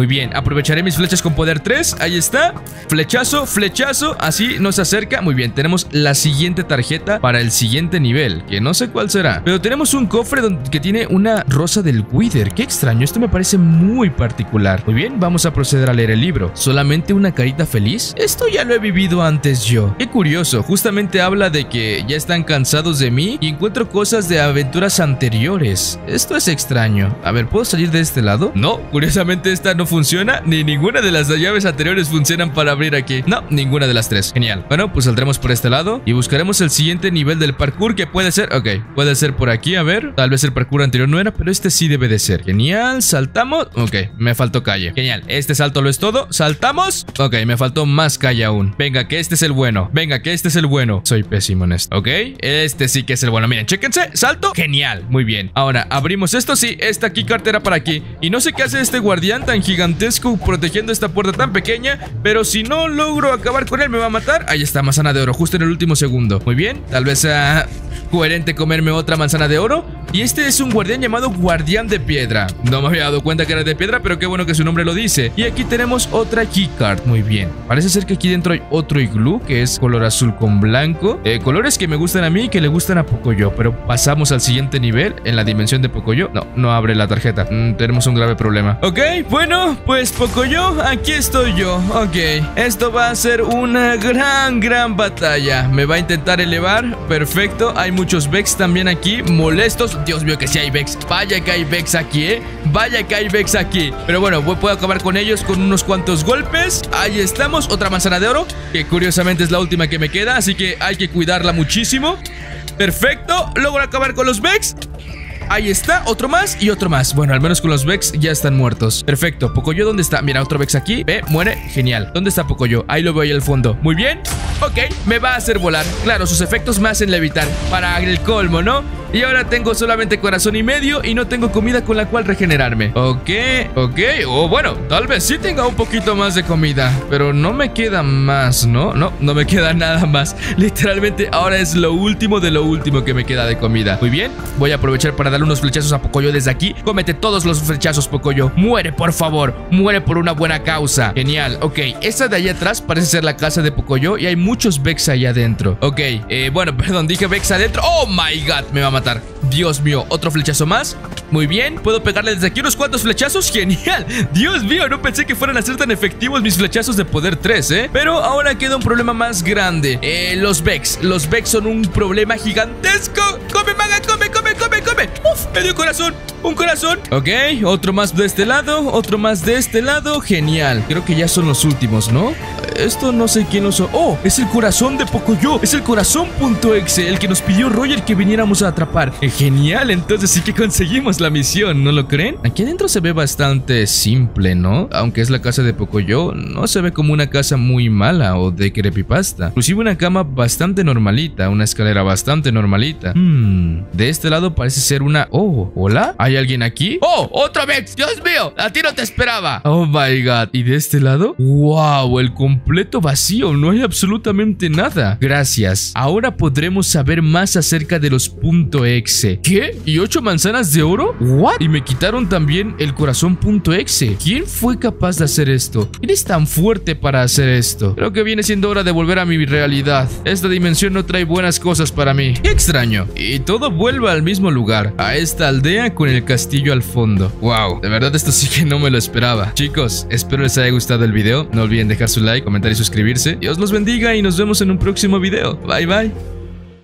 Muy bien, aprovecharé mis flechas con poder tres. Ahí está, flechazo, flechazo. Así nos acerca. Muy bien, tenemos la siguiente tarjeta para el siguiente nivel, que no sé cuál será, pero tenemos un cofre donde, que tiene una rosa del Wither. Qué extraño, esto me parece muy particular. Muy bien, vamos a proceder a leer el libro. ¿Solamente una carita feliz? Esto ya lo he vivido antes yo. Qué curioso, justamente habla de que ya están cansados de mí y encuentro cosas de aventuras anteriores. Esto es extraño. A ver, ¿puedo salir de este lado? No, curiosamente esta no funciona, ni ninguna de las llaves anteriores funcionan para abrir aquí. No, ninguna de las tres. Genial. Bueno, pues saldremos por este lado y buscaremos el siguiente nivel del parkour, que puede ser, ok, puede ser por aquí, a ver. Tal vez el parkour anterior no era, pero este sí debe de ser. Genial, saltamos. Ok, me faltó calle. Genial, este salto lo es todo. Saltamos. Ok, me faltó más calle aún. Venga, que este es el bueno. Venga, que este es el bueno. Soy pésimo en esto. Ok, este sí que es el bueno. Miren, chéquense. Salto. Genial, muy bien. Ahora, abrimos esto. Sí, esta keycard era para aquí. Y no sé qué hace este guardián tan gigantesco protegiendo esta puerta tan pequeña, pero si no logro acabar con él me va a matar. Ahí está, manzana de oro, justo en el último segundo. Muy bien, tal vez sea coherente comerme otra manzana de oro. Y este es un guardián llamado Guardián de Piedra. No me había dado cuenta que era de piedra, pero qué bueno que su nombre lo dice. Y aquí tenemos otra keycard. Muy bien, parece ser que aquí dentro hay otro iglú, que es color azul con blanco. eh, Colores que me gustan a mí y que le gustan a Pocoyo. Pero pasamos al siguiente nivel en la dimensión de Pocoyo. No, no abre la tarjeta. mm, Tenemos un grave problema. Ok, bueno, pues Pocoyo, aquí estoy yo. Ok, esto va a ser una gran, gran batalla. Me va a intentar elevar. Perfecto, hay muchos Vex también aquí, molestos. Dios mío, que sí hay Vex. Vaya que hay Vex aquí, eh Vaya que hay Vex aquí. Pero bueno, puedo acabar con ellos con unos cuantos golpes. Ahí estamos, otra manzana de oro, que curiosamente es la última que me queda, así que hay que cuidarla muchísimo. Perfecto, logro acabar con los Vex. Ahí está, otro más y otro más. Bueno, al menos con los Vex ya están muertos. Perfecto, Pocoyo, ¿dónde está? Mira, otro Vex aquí. Ve, muere, genial. ¿Dónde está Pocoyo? Ahí lo veo ahí al fondo. Muy bien. Ok, me va a hacer volar. Claro, sus efectos me hacen levitar. Para el colmo, ¿no? Y ahora tengo solamente corazón y medio y no tengo comida con la cual regenerarme. Ok, ok. O bueno, tal vez sí tenga un poquito más de comida, pero no me queda más, ¿no? No, no me queda nada más. Literalmente ahora es lo último de lo último que me queda de comida. Muy bien, voy a aprovechar para darle unos flechazos a Pocoyo desde aquí. Cómete todos los flechazos, Pocoyo. Muere, por favor. Muere por una buena causa. Genial, ok. Esta de allá atrás parece ser la casa de Pocoyo y hay muchos Vex allá adentro. Ok, eh, bueno, perdón, dije Vex adentro. Oh my god, me va a matar. Dios mío, otro flechazo más. Muy bien, puedo pegarle desde aquí unos cuantos flechazos. Genial, Dios mío, no pensé que fueran a ser tan efectivos mis flechazos de poder tres, eh Pero ahora queda un problema más grande. eh, Los Vex, los Vex son un problema gigantesco. Come, maga, come, come, come, come. Uf, me dio corazón, un corazón. Ok, otro más de este lado, otro más de este lado. Genial, creo que ya son los últimos, ¿no? Esto no sé quién lo son. Oh, es el corazón de Pocoyo. Es el corazón.exe, el que nos pidió Roger que viniéramos a atrapar. eh, Genial, entonces sí que conseguimos la misión, ¿no lo creen? Aquí adentro se ve bastante simple, ¿no? Aunque es la casa de Pocoyo, no se ve como una casa muy mala o de creepypasta. Inclusive una cama bastante normalita, una escalera bastante normalita. Hmm, de este lado parece ser una... Oh, ¿hola? ¿Hay alguien aquí? ¡Oh, otra vez! ¡Dios mío! A ti no te esperaba. Oh my god. ¿Y de este lado? ¡Wow! El completo vacío, no hay absolutamente nada. Gracias. Ahora podremos saber más acerca de los .exe. ¿Qué? ¿Y ocho manzanas de oro? ¿What? Y me quitaron también el corazón.exe. ¿Quién fue capaz de hacer esto? ¿Quién es tan fuerte para hacer esto? Creo que viene siendo hora de volver a mi realidad. Esta dimensión no trae buenas cosas para mí. ¡Qué extraño! Y todo vuelve al mismo lugar, a esta aldea con el castillo al fondo. Wow, de verdad esto sí que no me lo esperaba. Chicos, espero les haya gustado el video. No olviden dejar su like, comentar y suscribirse. Dios los bendiga y nos vemos en un próximo video. Bye bye.